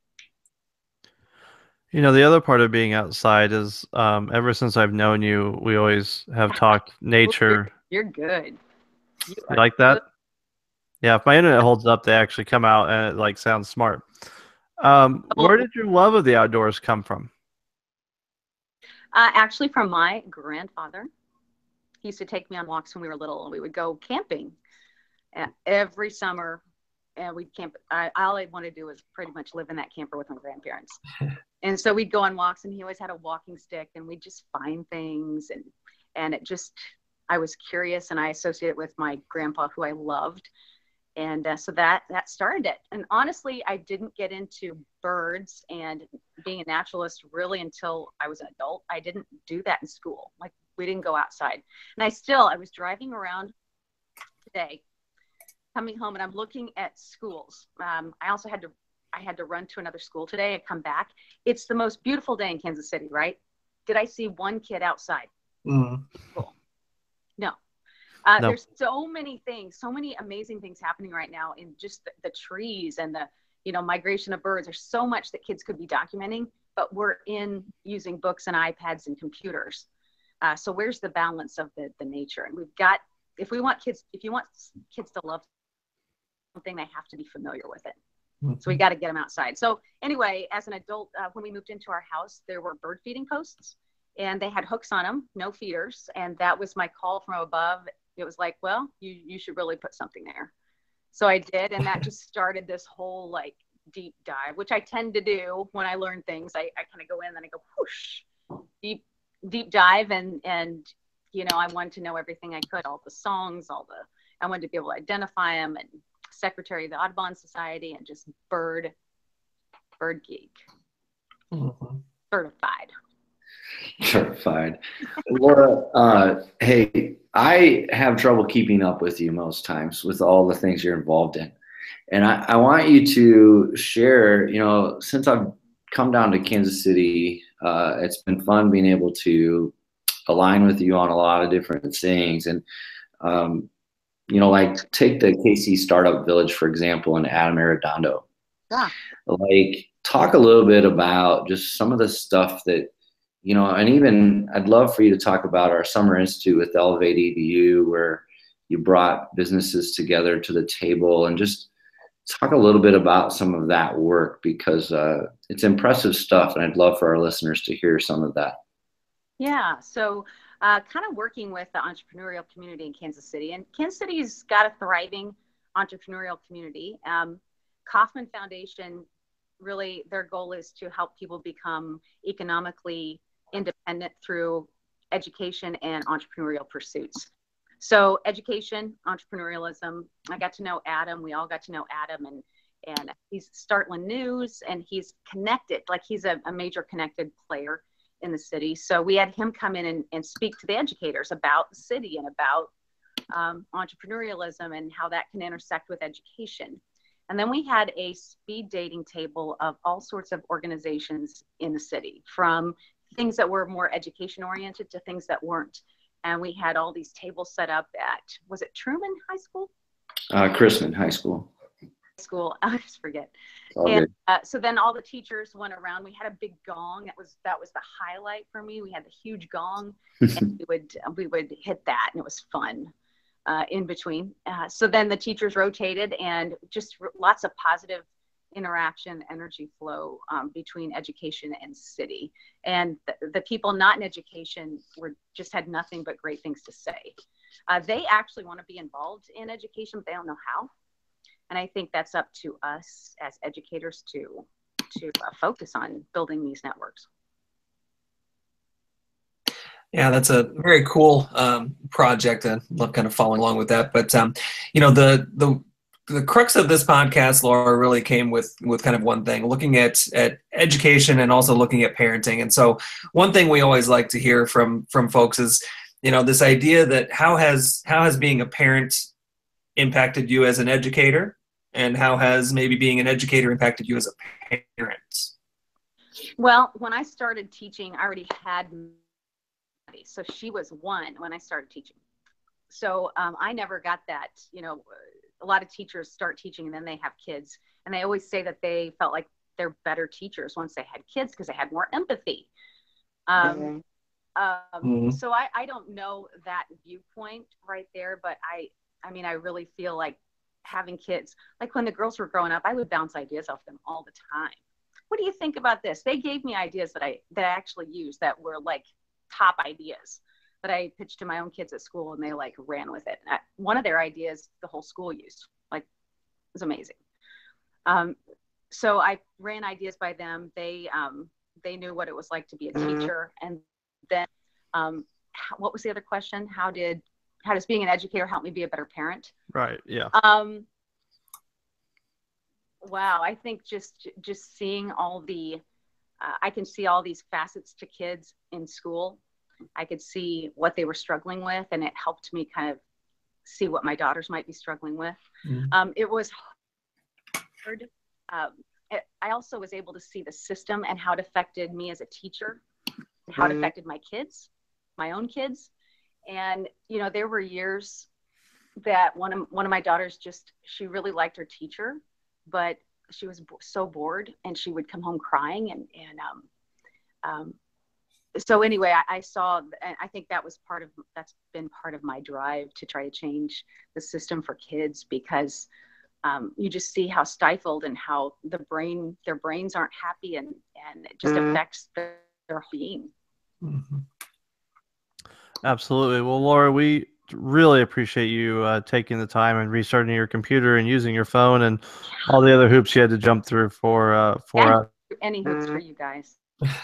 A: You know, the other part of being outside is um, ever since I've known you, we always have talked nature.
D: You're, you're good.
A: You, you like that? Good. Yeah, if my internet holds up, they actually come out and it like sounds smart. Um, where did your love of the outdoors come from?
D: Uh, actually, from my grandfather. He used to take me on walks when we were little, and we would go camping uh, every summer. And we'd camp. I, all I wanted to do was pretty much live in that camper with my grandparents. And so we'd go on walks, and he always had a walking stick, and we'd just find things. And and it just, I was curious, and I associated it with my grandpa, who I loved. And uh, so that that started it. And honestly, I didn't get into birds and being a naturalist really until I was an adult. I didn't do that in school. Like, we didn't go outside. And I still, I was driving around today, coming home, and I'm looking at schools. Um, I also had to, I had to run to another school today and come back. It's the most beautiful day in Kansas City, right? Did I see one kid outside? Mm. Cool. No. Uh, no. There's so many things, so many amazing things happening right now in just the, the trees and the, you know, migration of birds. There's so much that kids could be documenting, but we're in using books and iPads and computers. Uh, so where's the balance of the, the nature? And we've got, if we want kids, if you want kids to love something, they have to be familiar with it. Mm-hmm. So we got to get them outside. So anyway, as an adult, uh, when we moved into our house, there were bird feeding posts. and they had hooks on them, no feeders. And that was my call from above. It was like, well, you, you should really put something there. So I did. And that just started this whole like deep dive, which I tend to do when I learn things. I, I kind of go in and then I go whoosh, deep, deep dive. And, and, you know, I wanted to know everything I could, all the songs, all the, I wanted to be able to identify them, and secretary of the Audubon Society, and just bird, bird geek, mm-hmm. certified.
B: Certified. Laura, uh, hey, I have trouble keeping up with you most times with all the things you're involved in. And I, I want you to share, you know, since I've come down to Kansas City, uh, it's been fun being able to align with you on a lot of different things. And, um, you know, like take the K C Startup Village, for example, in Adam Arredondo.
D: Yeah.
B: Like, talk a little bit about just some of the stuff that, you know, and even I'd love for you to talk about our Summer Institute with Elevate E D U, where you brought businesses together to the table, and just talk a little bit about some of that work, because uh, it's impressive stuff. And I'd love for our listeners to hear some of that.
D: Yeah. So uh, kind of working with the entrepreneurial community in Kansas City, and Kansas City's got a thriving entrepreneurial community. Um, Kauffman Foundation, really their goal is to help people become economically independent through education and entrepreneurial pursuits. So education, entrepreneurialism. I got to know Adam. We all got to know Adam, and and he's Startland News, and he's connected, like he's a, a major connected player in the city. So we had him come in and, and speak to the educators about the city and about um, entrepreneurialism and how that can intersect with education. And then we had a speed dating table of all sorts of organizations in the city, from things that were more education oriented to things that weren't. And we had all these tables set up at, was it Truman High School?
B: Uh, Chrisman High School.
D: School, I just forget.
B: All
D: and uh, so then all the teachers went around. We had a big gong. That was that was the highlight for me. We had the huge gong, and we would we would hit that, and it was fun. Uh, in between, uh, so then the teachers rotated, and just r- lots of positive interaction, energy flow um, between education and city. And th- the people not in education were just had nothing but great things to say. Uh, they actually want to be involved in education, but they don't know how. And I think that's up to us as educators to to uh, focus on building these networks.
C: Yeah, that's a very cool um, project. I love kind of following along with that. But um, you know, the the the crux of this podcast, Laura, really came with with kind of one thing, looking at at education and also looking at parenting. And so, one thing we always like to hear from from folks is, you know, this idea that how has how has being a parent impacted you as an educator, and how has maybe being an educator impacted you as a parent?
D: Well, when I started teaching, I already had. So she was one when I started teaching. So um, I never got that, you know, a lot of teachers start teaching and then they have kids. And they always say that they felt like they're better teachers once they had kids because they had more empathy. Um, mm-hmm. um, mm-hmm. So I, I don't know that viewpoint right there, but I, I mean, I really feel like having kids, like when the girls were growing up, I would bounce ideas off them all the time. What do you think about this? They gave me ideas that I, that I actually used that were like top ideas that I pitched to my own kids at school, and they like ran with it. I, one of their ideas, the whole school used, like, it was amazing. Um, so I ran ideas by them. They, um, they knew what it was like to be a teacher. And then, um, how, what was the other question? How did, how does being an educator help me be a better parent?
A: Right. Yeah.
D: Um, wow. I think just, just seeing all the, uh, I can see all these facets to kids in school. I could see what they were struggling with, and it helped me kind of see what my daughters might be struggling with. Mm-hmm. Um, it was hard. Um, it, I also was able to see the system and how it affected me as a teacher, and how mm-hmm. it affected my kids, my own kids. And, you know, there were years that one of, one of my daughters just, she really liked her teacher, but she was b- so bored, and she would come home crying. And, and um, um, so anyway, I, I saw, and I think that was part of, that's been part of my drive to try to change the system for kids, because um, you just see how stifled and how the brain, their brains aren't happy, and, and it just mm-hmm. affects their, their being.
C: Mm-hmm.
A: Absolutely. Well, Laura, we really appreciate you uh, taking the time and restarting your computer and using your phone and all the other hoops you had to jump through for uh, for us.
D: Any hoops for you guys.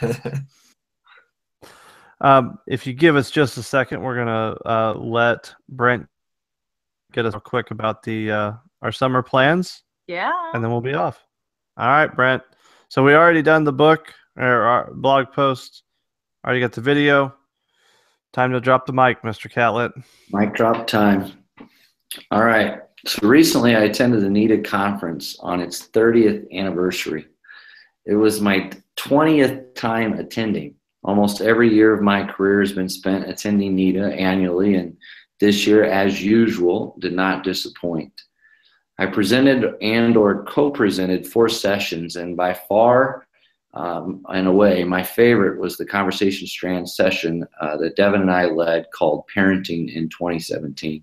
A: Um, if you give us just a second, we're gonna uh, let Brent get us real quick about the uh, our summer plans,
D: Yeah.
A: and then we'll be off. All right, Brent. So we already done the book or our blog post. Already got the video. Time to drop the mic, Mister Catlett.
B: Mic drop time. All right. So recently I attended the NETA conference on its thirtieth anniversary. It was my twentieth time attending. Almost every year of my career has been spent attending NETA annually, and this year, as usual, did not disappoint. I presented and or co-presented four sessions, and by far, um, in a way, my favorite was the conversation strand session uh, that Devin and I led called Parenting in twenty seventeen.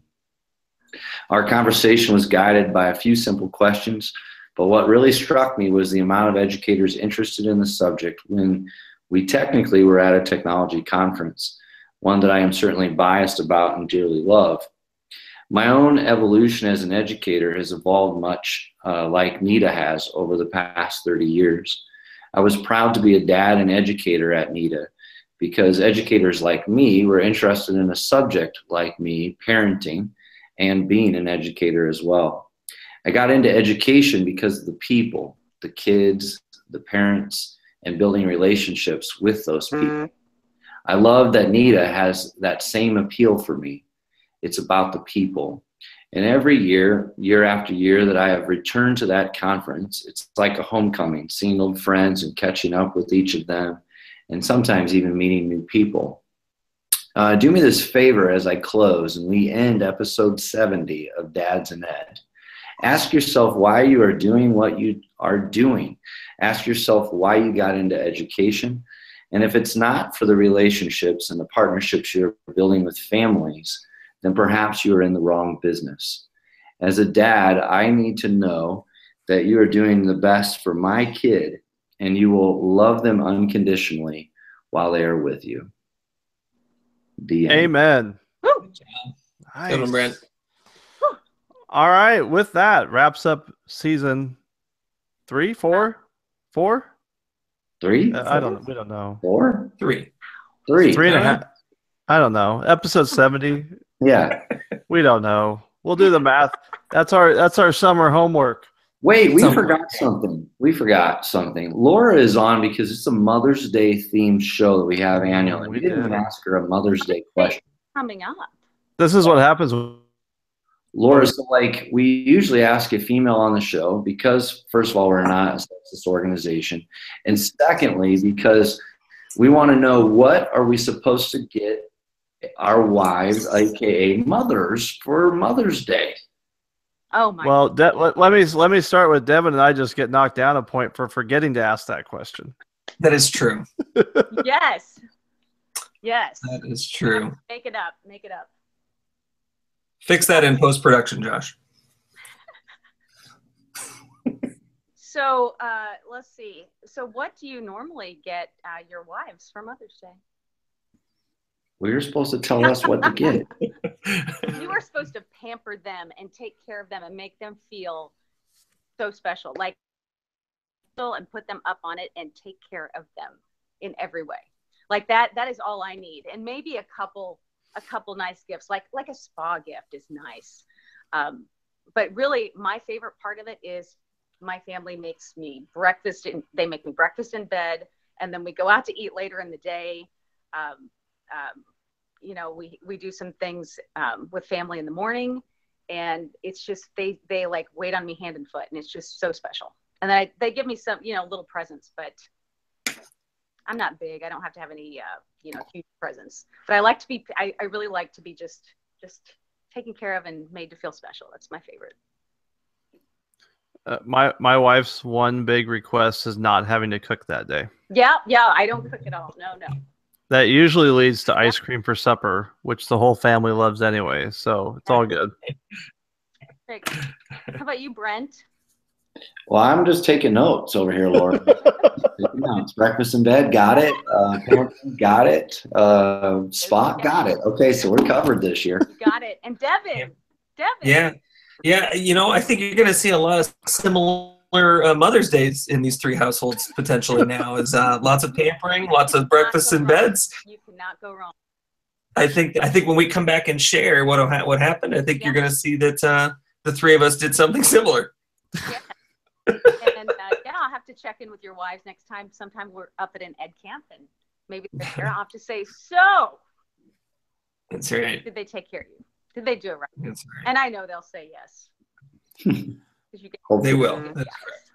B: Our conversation was guided by a few simple questions, but what really struck me was the amount of educators interested in the subject when we technically were at a technology conference, one that I am certainly biased about and dearly love. My own evolution as an educator has evolved much uh, like NETA has over the past thirty years. I was proud to be a dad and educator at NETA because educators like me were interested in a subject like me, parenting, and being an educator as well. I got into education because of the people, the kids, the parents, and building relationships with those people. I love that NETA has that same appeal for me. It's about the people. And every year, year after year that I have returned to that conference, it's like a homecoming, seeing old friends and catching up with each of them, and sometimes even meeting new people. Uh, do me this favor as I close and we end episode seventy of Dads and Ed. Ask yourself why you are doing what you are doing. Ask yourself why you got into education. And if it's not for the relationships and the partnerships you're building with families, then perhaps you are in the wrong business. As a dad, I need to know that you are doing the best for my kid and you will love them unconditionally while they are with you. The end.
A: Amen.
C: Good job.
A: Nice.
C: Good one, Brent.
A: All right. With that, wraps up season three, four, four.
B: Three?
A: Uh, I don't. We don't know.
B: Four?
C: Three.
B: Three.
A: Three and a
C: Uh,
A: half. I don't know. Episode seventy.
B: Yeah.
A: We don't know. We'll do the math. That's our. That's our summer homework.
B: Wait, we
C: Some-
B: forgot something. We forgot something. Laura is on because it's a Mother's Day themed show that we have annually.
A: We
B: We didn't
A: did.
B: even ask her a Mother's Day question.
D: Coming up.
A: This is what happens. With,
B: Laura, so like we usually ask a female on the show because first of all, we're not a sexist organization. And secondly, because we want to know what are we supposed to get our wives, aka mothers, for Mother's Day.
D: Oh my.
A: well, De- let, let me let me start with Devin and I just get knocked down a point for forgetting to ask that question.
C: That is true.
D: Yes. Yes.
C: That is true.
D: Make it up. Make it up.
C: Fix that in post-production, Josh.
D: So uh, let's see. So what do you normally get uh, your wives for Mother's Day?
B: We were supposed to tell us what to get.
D: You are supposed to pamper them and take care of them and make them feel so special. Like, and put them up on it and take care of them in every way. Like that. That is all I need. And maybe a couple, a couple nice gifts, like like a spa gift is nice. Um, but really, my favorite part of it is my family makes me breakfast. In, they make me breakfast in bed, and then we go out to eat later in the day. Um, um, you know, we, we do some things um, with family in the morning, and it's just, they, they like wait on me hand and foot, and it's just so special. And then I, they give me some, you know, little presents, but I'm not big. I don't have to have any, uh, you know, huge presents, but I like to be, I, I really like to be just, just taken care of and made to feel special. That's my favorite.
A: Uh, my my wife's one big request is not having to cook that day.
D: Yeah. Yeah. I don't cook at all. No, no.
A: That usually leads to ice cream for supper, which the whole family loves anyway. So it's all good.
D: How about you, Brent?
B: Well, I'm just taking notes over here, Laura. Taking notes. Breakfast in bed, got it. Uh, parenting, got it. Uh, spot, got it. Okay, so we're covered this year.
D: Got it. And Devin, Devin.
C: Yeah, yeah. You know, I think you're going to see a lot of similar uh, Mother's Days in these three households potentially now. Is uh, lots of pampering, lots of breakfasts in beds.
D: You cannot go wrong.
C: I think I think when we come back and share what what happened, I think
D: Yeah.
C: you're going to see that uh, the three of us did something similar.
D: Yeah. And uh, yeah, I'll have to check in with your wives next time. Sometime we're up at an ed camp, and maybe they're there. I'll have to say, so
C: That's right.
D: did they take care of you? Did they do it right?
C: That's right.
D: And I know they'll say yes. 'Cause you get-
C: They will.
D: Yes.
C: That's correct.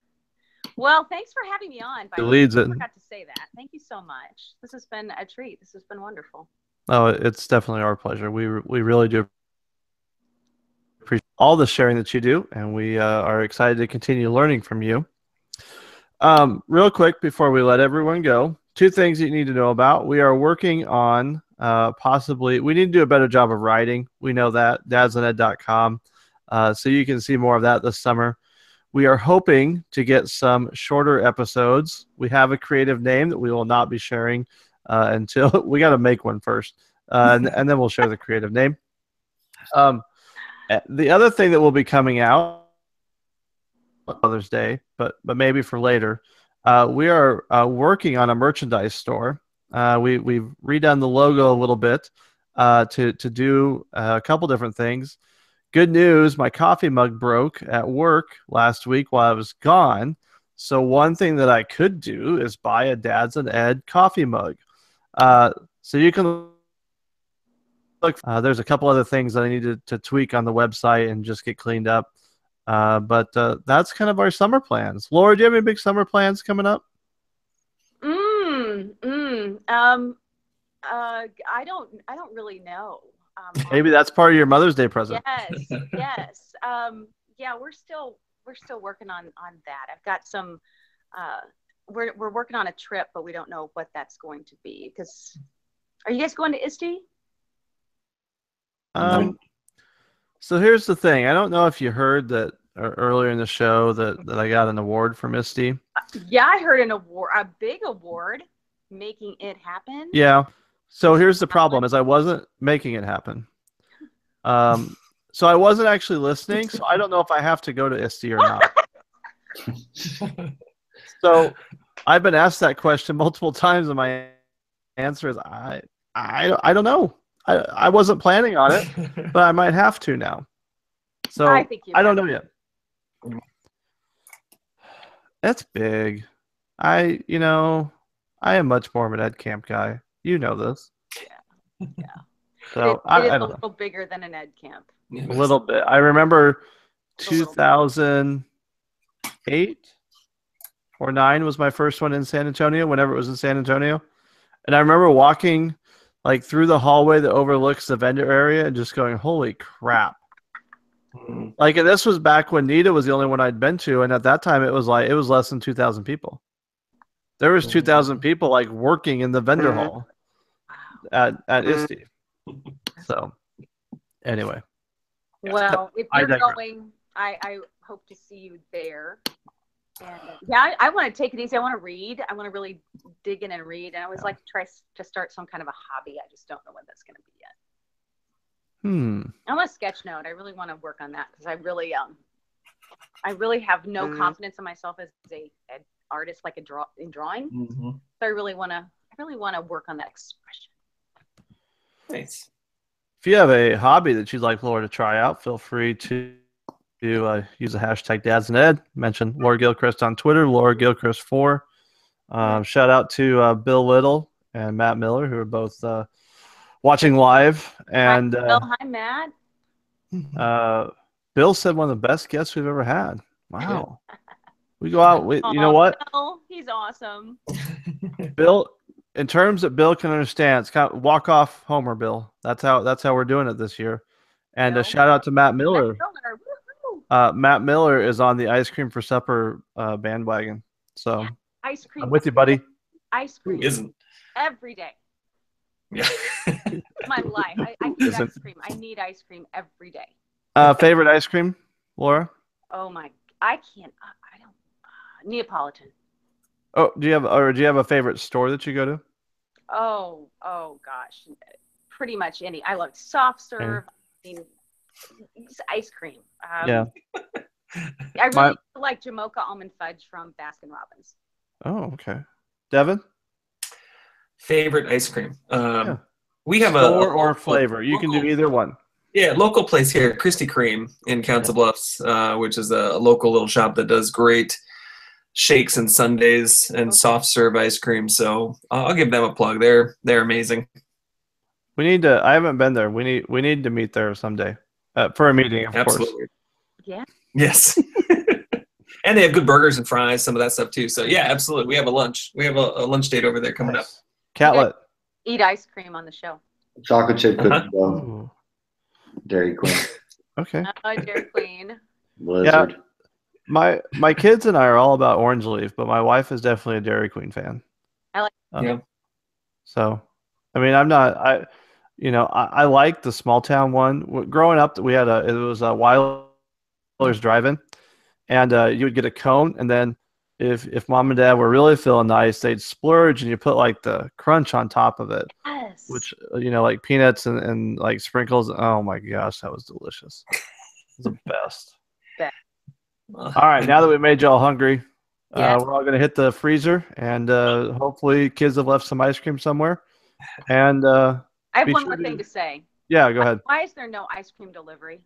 D: Well, thanks for having me on. By
A: He
D: the way.
A: leads
D: I
A: it.
D: forgot to say that. Thank you so much. This has been a treat. This has been wonderful.
A: Oh, it's definitely our pleasure. We we really do appreciate all the sharing that you do, and we uh, are excited to continue learning from you. Um, real quick before we let everyone go, two things that you need to know about. We are working on uh, possibly, we need to do a better job of writing. We know that, dads and ed dot com. Uh, so you can see more of that this summer. We are hoping to get some shorter episodes. We have a creative name that we will not be sharing uh, until we got to make one first, uh, and, and then we'll share the creative name. Um, the other thing that will be coming out Mother's Day, but but maybe for later. Uh, we are uh, working on a merchandise store. Uh, we we've redone the logo a little bit uh, to to do a couple different things. Good news, my coffee mug broke at work last week while I was gone. So one thing that I could do is buy a Dads and Ed coffee mug. Uh, so you can look. Uh, there's a couple other things that I need to, to tweak on the website and just get cleaned up. Uh, but uh, that's kind of our summer plans. Laura, do you have any big summer plans coming up?
D: Mm, mm, um, uh, I don't, I don't really know. Um,
A: Maybe that's part of your Mother's Day present.
D: Yes, yes. Um, yeah, we're still, we're still working on, on that. I've got some, uh, we're, we're working on a trip, but we don't know what that's going to be. Because, are you guys going to I S T E?
A: Um, so here's the thing. I don't know if you heard that uh, earlier in the show that, that I got an award from I S T E.
D: Yeah, I heard an award, a big award, making it happen.
A: Yeah. So here's the problem: is I wasn't making it happen. Um, so I wasn't actually listening. So I don't know if I have to go to I S T E or not. So I've been asked that question multiple times, and my answer is I I I don't know. I I wasn't planning on it, but I might have to now. So
D: I think you
A: I don't
D: might.
A: know yet. That's big. I you know I am much more of an ed camp guy. You know this.
D: Yeah. Yeah.
A: So
D: it,
A: I,
D: it is
A: I
D: a
A: don't know.
D: little bigger than an ed camp.
A: A little bit. I remember
D: A little
A: two thousand eight or nine was my first one in San Antonio, whenever it was in San Antonio. And I remember walking like through the hallway that overlooks the vendor area and just going, holy crap.
C: Mhm.
A: Like, and this was back when NITA was the only one I'd been to. And at that time, it was like, it was less than two thousand people. There was two thousand people like working in the vendor hall at, at I S T E. So anyway.
D: Well, if
A: I
D: you're
A: digress.
D: going, I, I hope to see you there. And uh, yeah, I, I want to take it easy. I want to read. I want to really dig in and read. And I always like to try s- to start some kind of a hobby. I just don't know what that's going to be yet.
A: Hmm.
D: I'm a sketch note. I really want to work on that because I really um I really have no
A: Mm-hmm.
D: confidence in myself as a an artist, like a draw in drawing.
C: Mhm.
D: So I really want to I really want to work on that expression.
C: Nice.
A: If you have a hobby that you'd like Laura to try out, feel free to, to uh, use the hashtag Dads and Ed. Mention Laura Gilchrist on Twitter, Laura Gilchrist four. Um, shout out to uh, Bill Little and Matt Miller, who are both uh, watching live. And
D: hi,
A: uh,
D: Bill. Hi, Matt.
A: uh, Bill said one of the best guests we've ever had. Wow. We go out. We, you know what?
D: Bill, he's awesome.
A: Bill, in terms that Bill can understand, it's kind of walk off Homer, Bill. That's how that's how we're doing it this year. And
D: Bill.
A: a shout out to Matt Miller.
D: Matt Miller. Woo-hoo.
A: Uh, Matt Miller is on the ice cream for supper uh, bandwagon. So
D: Ice cream.
A: I'm with you, buddy.
D: Ice
C: Who
D: cream
C: isn't?
D: every day.
C: Yeah.
D: It's my life. I, I need
A: Isn't.
D: ice cream. I need ice cream every day.
A: Uh, favorite ice cream, Laura?
D: Oh my! I can't. I, I don't. Uh, Neapolitan.
A: Oh, do you have or do you have a favorite store that you go to?
D: Oh, oh gosh, pretty much any. I love soft serve. I mean, it's ice cream. Um,
A: Yeah.
D: I really
A: My-
D: like Jamocha almond fudge from Baskin Robbins.
A: Oh, okay. Devin?
C: Favorite ice cream. Um,
A: Yeah.
C: We have a,
A: Store
C: a
A: or
C: local-
A: flavor. You can do
C: local-
A: either one.
C: Yeah, local place here, Krispy Kreme in Council Bluffs, uh, which is a local little shop that does great shakes and sundaes and soft serve ice cream. So I'll I'll give them a plug. They're they're amazing.
A: We need to. I haven't been there. We need. We need to meet there someday uh, for a meeting, of course.
C: Absolutely.
D: Yeah.
C: Yes. And they have good burgers and fries, some of that stuff too. So yeah, absolutely. We have a lunch. We have a, a lunch date over there coming
A: Nice. Catlet.
D: Eat ice cream on the show.
B: Chocolate chip
C: Uh-huh.
B: cookie dough,
A: Ooh.
B: Dairy Queen,
A: Okay.
D: Oh, Dairy Queen.
B: Blizzard.
A: My my kids and I are all about Orange Leaf, but my wife is definitely a Dairy Queen fan.
D: I like-
A: Um,
C: Yeah.
A: So, I mean, I'm not. I, you know, I, I like the small town one. W- Growing up, we had a. It was a Weiler's Drive-In, and uh, you would get a cone, and then if if mom and dad were really feeling nice, they'd splurge, and you put like the crunch on top of it,
D: Yes.
A: which uh, you know, like peanuts and, and like sprinkles. Oh my gosh, that was delicious. It was the best.
C: Uh,
A: All right, now that we made y'all hungry,
D: Yes.
A: uh, we're all going to hit the freezer, and uh, hopefully kids have left some ice cream somewhere. And uh,
D: I have
A: be
D: one
A: sure
D: more
A: to-
D: thing to say.
A: yeah, go ahead.
D: Why is there no ice cream delivery?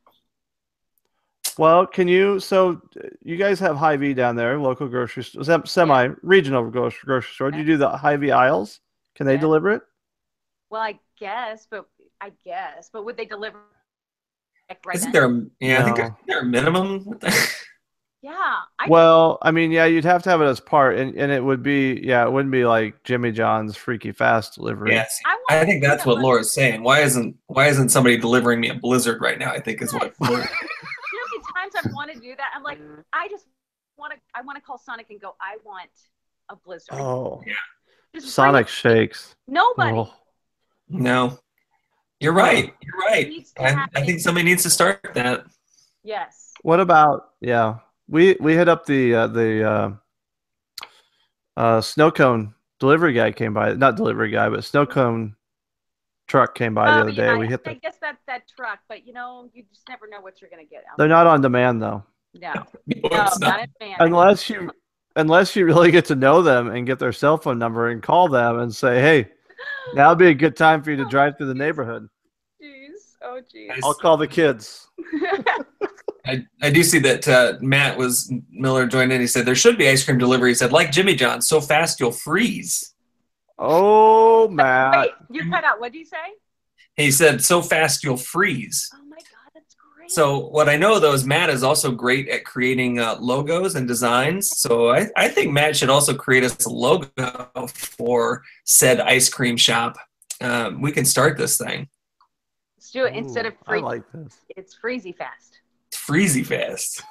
A: Well, can you? So uh, you guys have Hy-Vee down there, local grocery store, sem- semi-regional grocery grocery store. Do you do the Hy-Vee aisles? Can they
D: Yeah.
A: deliver it?
D: Well, I guess, but I guess, but would they deliver like right
C: Isn't
D: then?
C: there a, yeah, I think
A: No.
C: there's, there a minimum?
D: Yeah. I
A: Well, I mean, yeah, you'd have to have it as part, and, and it would be, yeah, it wouldn't be like Jimmy John's Freaky Fast delivery.
C: Yes.
D: I,
C: I
D: want
C: think that's what Laura's saying. Why isn't why isn't somebody delivering me a blizzard right now? I think is what. Laura-
D: You know, how many times I've wanted to do that. I'm like, I just want to. I want to call Sonic and go. I want a blizzard.
A: Oh,
D: Just bring
A: Sonic
D: it.
A: shakes.
D: Nobody.
A: Oh.
C: No, you're right. You're right.
D: Needs to
C: I,
D: happen.
C: I think somebody needs to start that.
D: Yes.
A: What about, yeah, we we hit up the uh, the uh, uh, snow cone delivery guy came by, not delivery guy, but snow cone truck came by the
D: Oh,
A: other day.
D: yeah,
A: We hit
D: I
A: the,
D: guess that that truck, but you know, you just never know what you're gonna get. Out
A: they're not on demand though,
D: there. No,
C: No,
D: no,
C: it's
D: not
C: not.
D: in man.
A: unless you unless you really get to know them and get their cell phone number and call them and say, hey, now would be a good time for you to drive through the neighborhood.
D: Jeez. Oh, jeez.
A: I'll call the kids.
C: I, I do see that uh, Matt was Miller joined in. He said there should be ice cream delivery. He said like Jimmy John's, so fast you'll freeze.
A: Oh, Matt.
D: Wait, you cut out. What did you say?
C: He said so fast you'll freeze.
D: Oh my God, that's great.
C: So what I know though is Matt is also great at creating uh, logos and designs. So I, I think Matt should also create us a logo for said ice cream shop. Um, we can start this thing.
D: let's do it instead of
A: Ooh, I
D: free.
A: like this.
D: It's freezy fast.
C: It's freezy fast.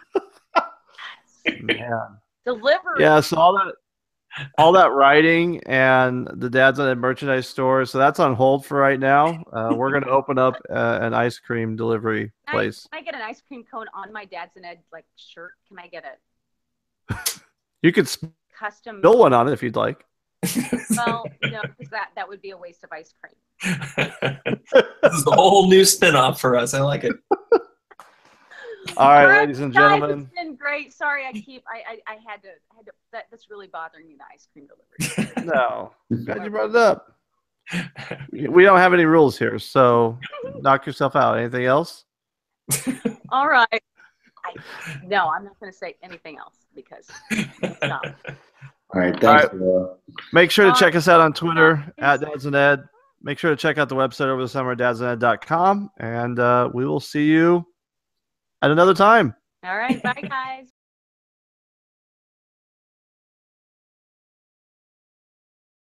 A: Man.
D: Delivery.
A: Yeah, so all that all that writing and the Dad's on a merchandise store, so that's on hold for right now. Uh, we're going to open up uh, an ice cream delivery
D: Can I,
A: place.
D: can I get an ice cream cone on my Dad's and Ed like shirt? Can I get a
A: You could spill
D: custom?
A: one on it if you'd like.
D: Well, no, because that that would be a waste of ice cream.
C: This is a whole new spinoff for us. I like it.
A: All right,
D: Alright,
A: ladies and
D: guys,
A: gentlemen.
D: it's been great. Sorry, I keep I I, I had to I had to that that's really bothering me, the ice cream delivery.
A: No, glad you brought it up. We don't have any rules here, so knock yourself out. Anything else?
D: All right. I, no, I'm not going to say anything else because stop.
B: All right,
A: All
B: thanks.
A: right.
B: Laura.
A: Make sure to
D: Uh,
A: check us out on Twitter
D: yeah.
A: at Dads and Ed. Make sure to check out the website over the summer, dads and ed dot com, and uh, we will see you at another time.
D: All right, bye guys.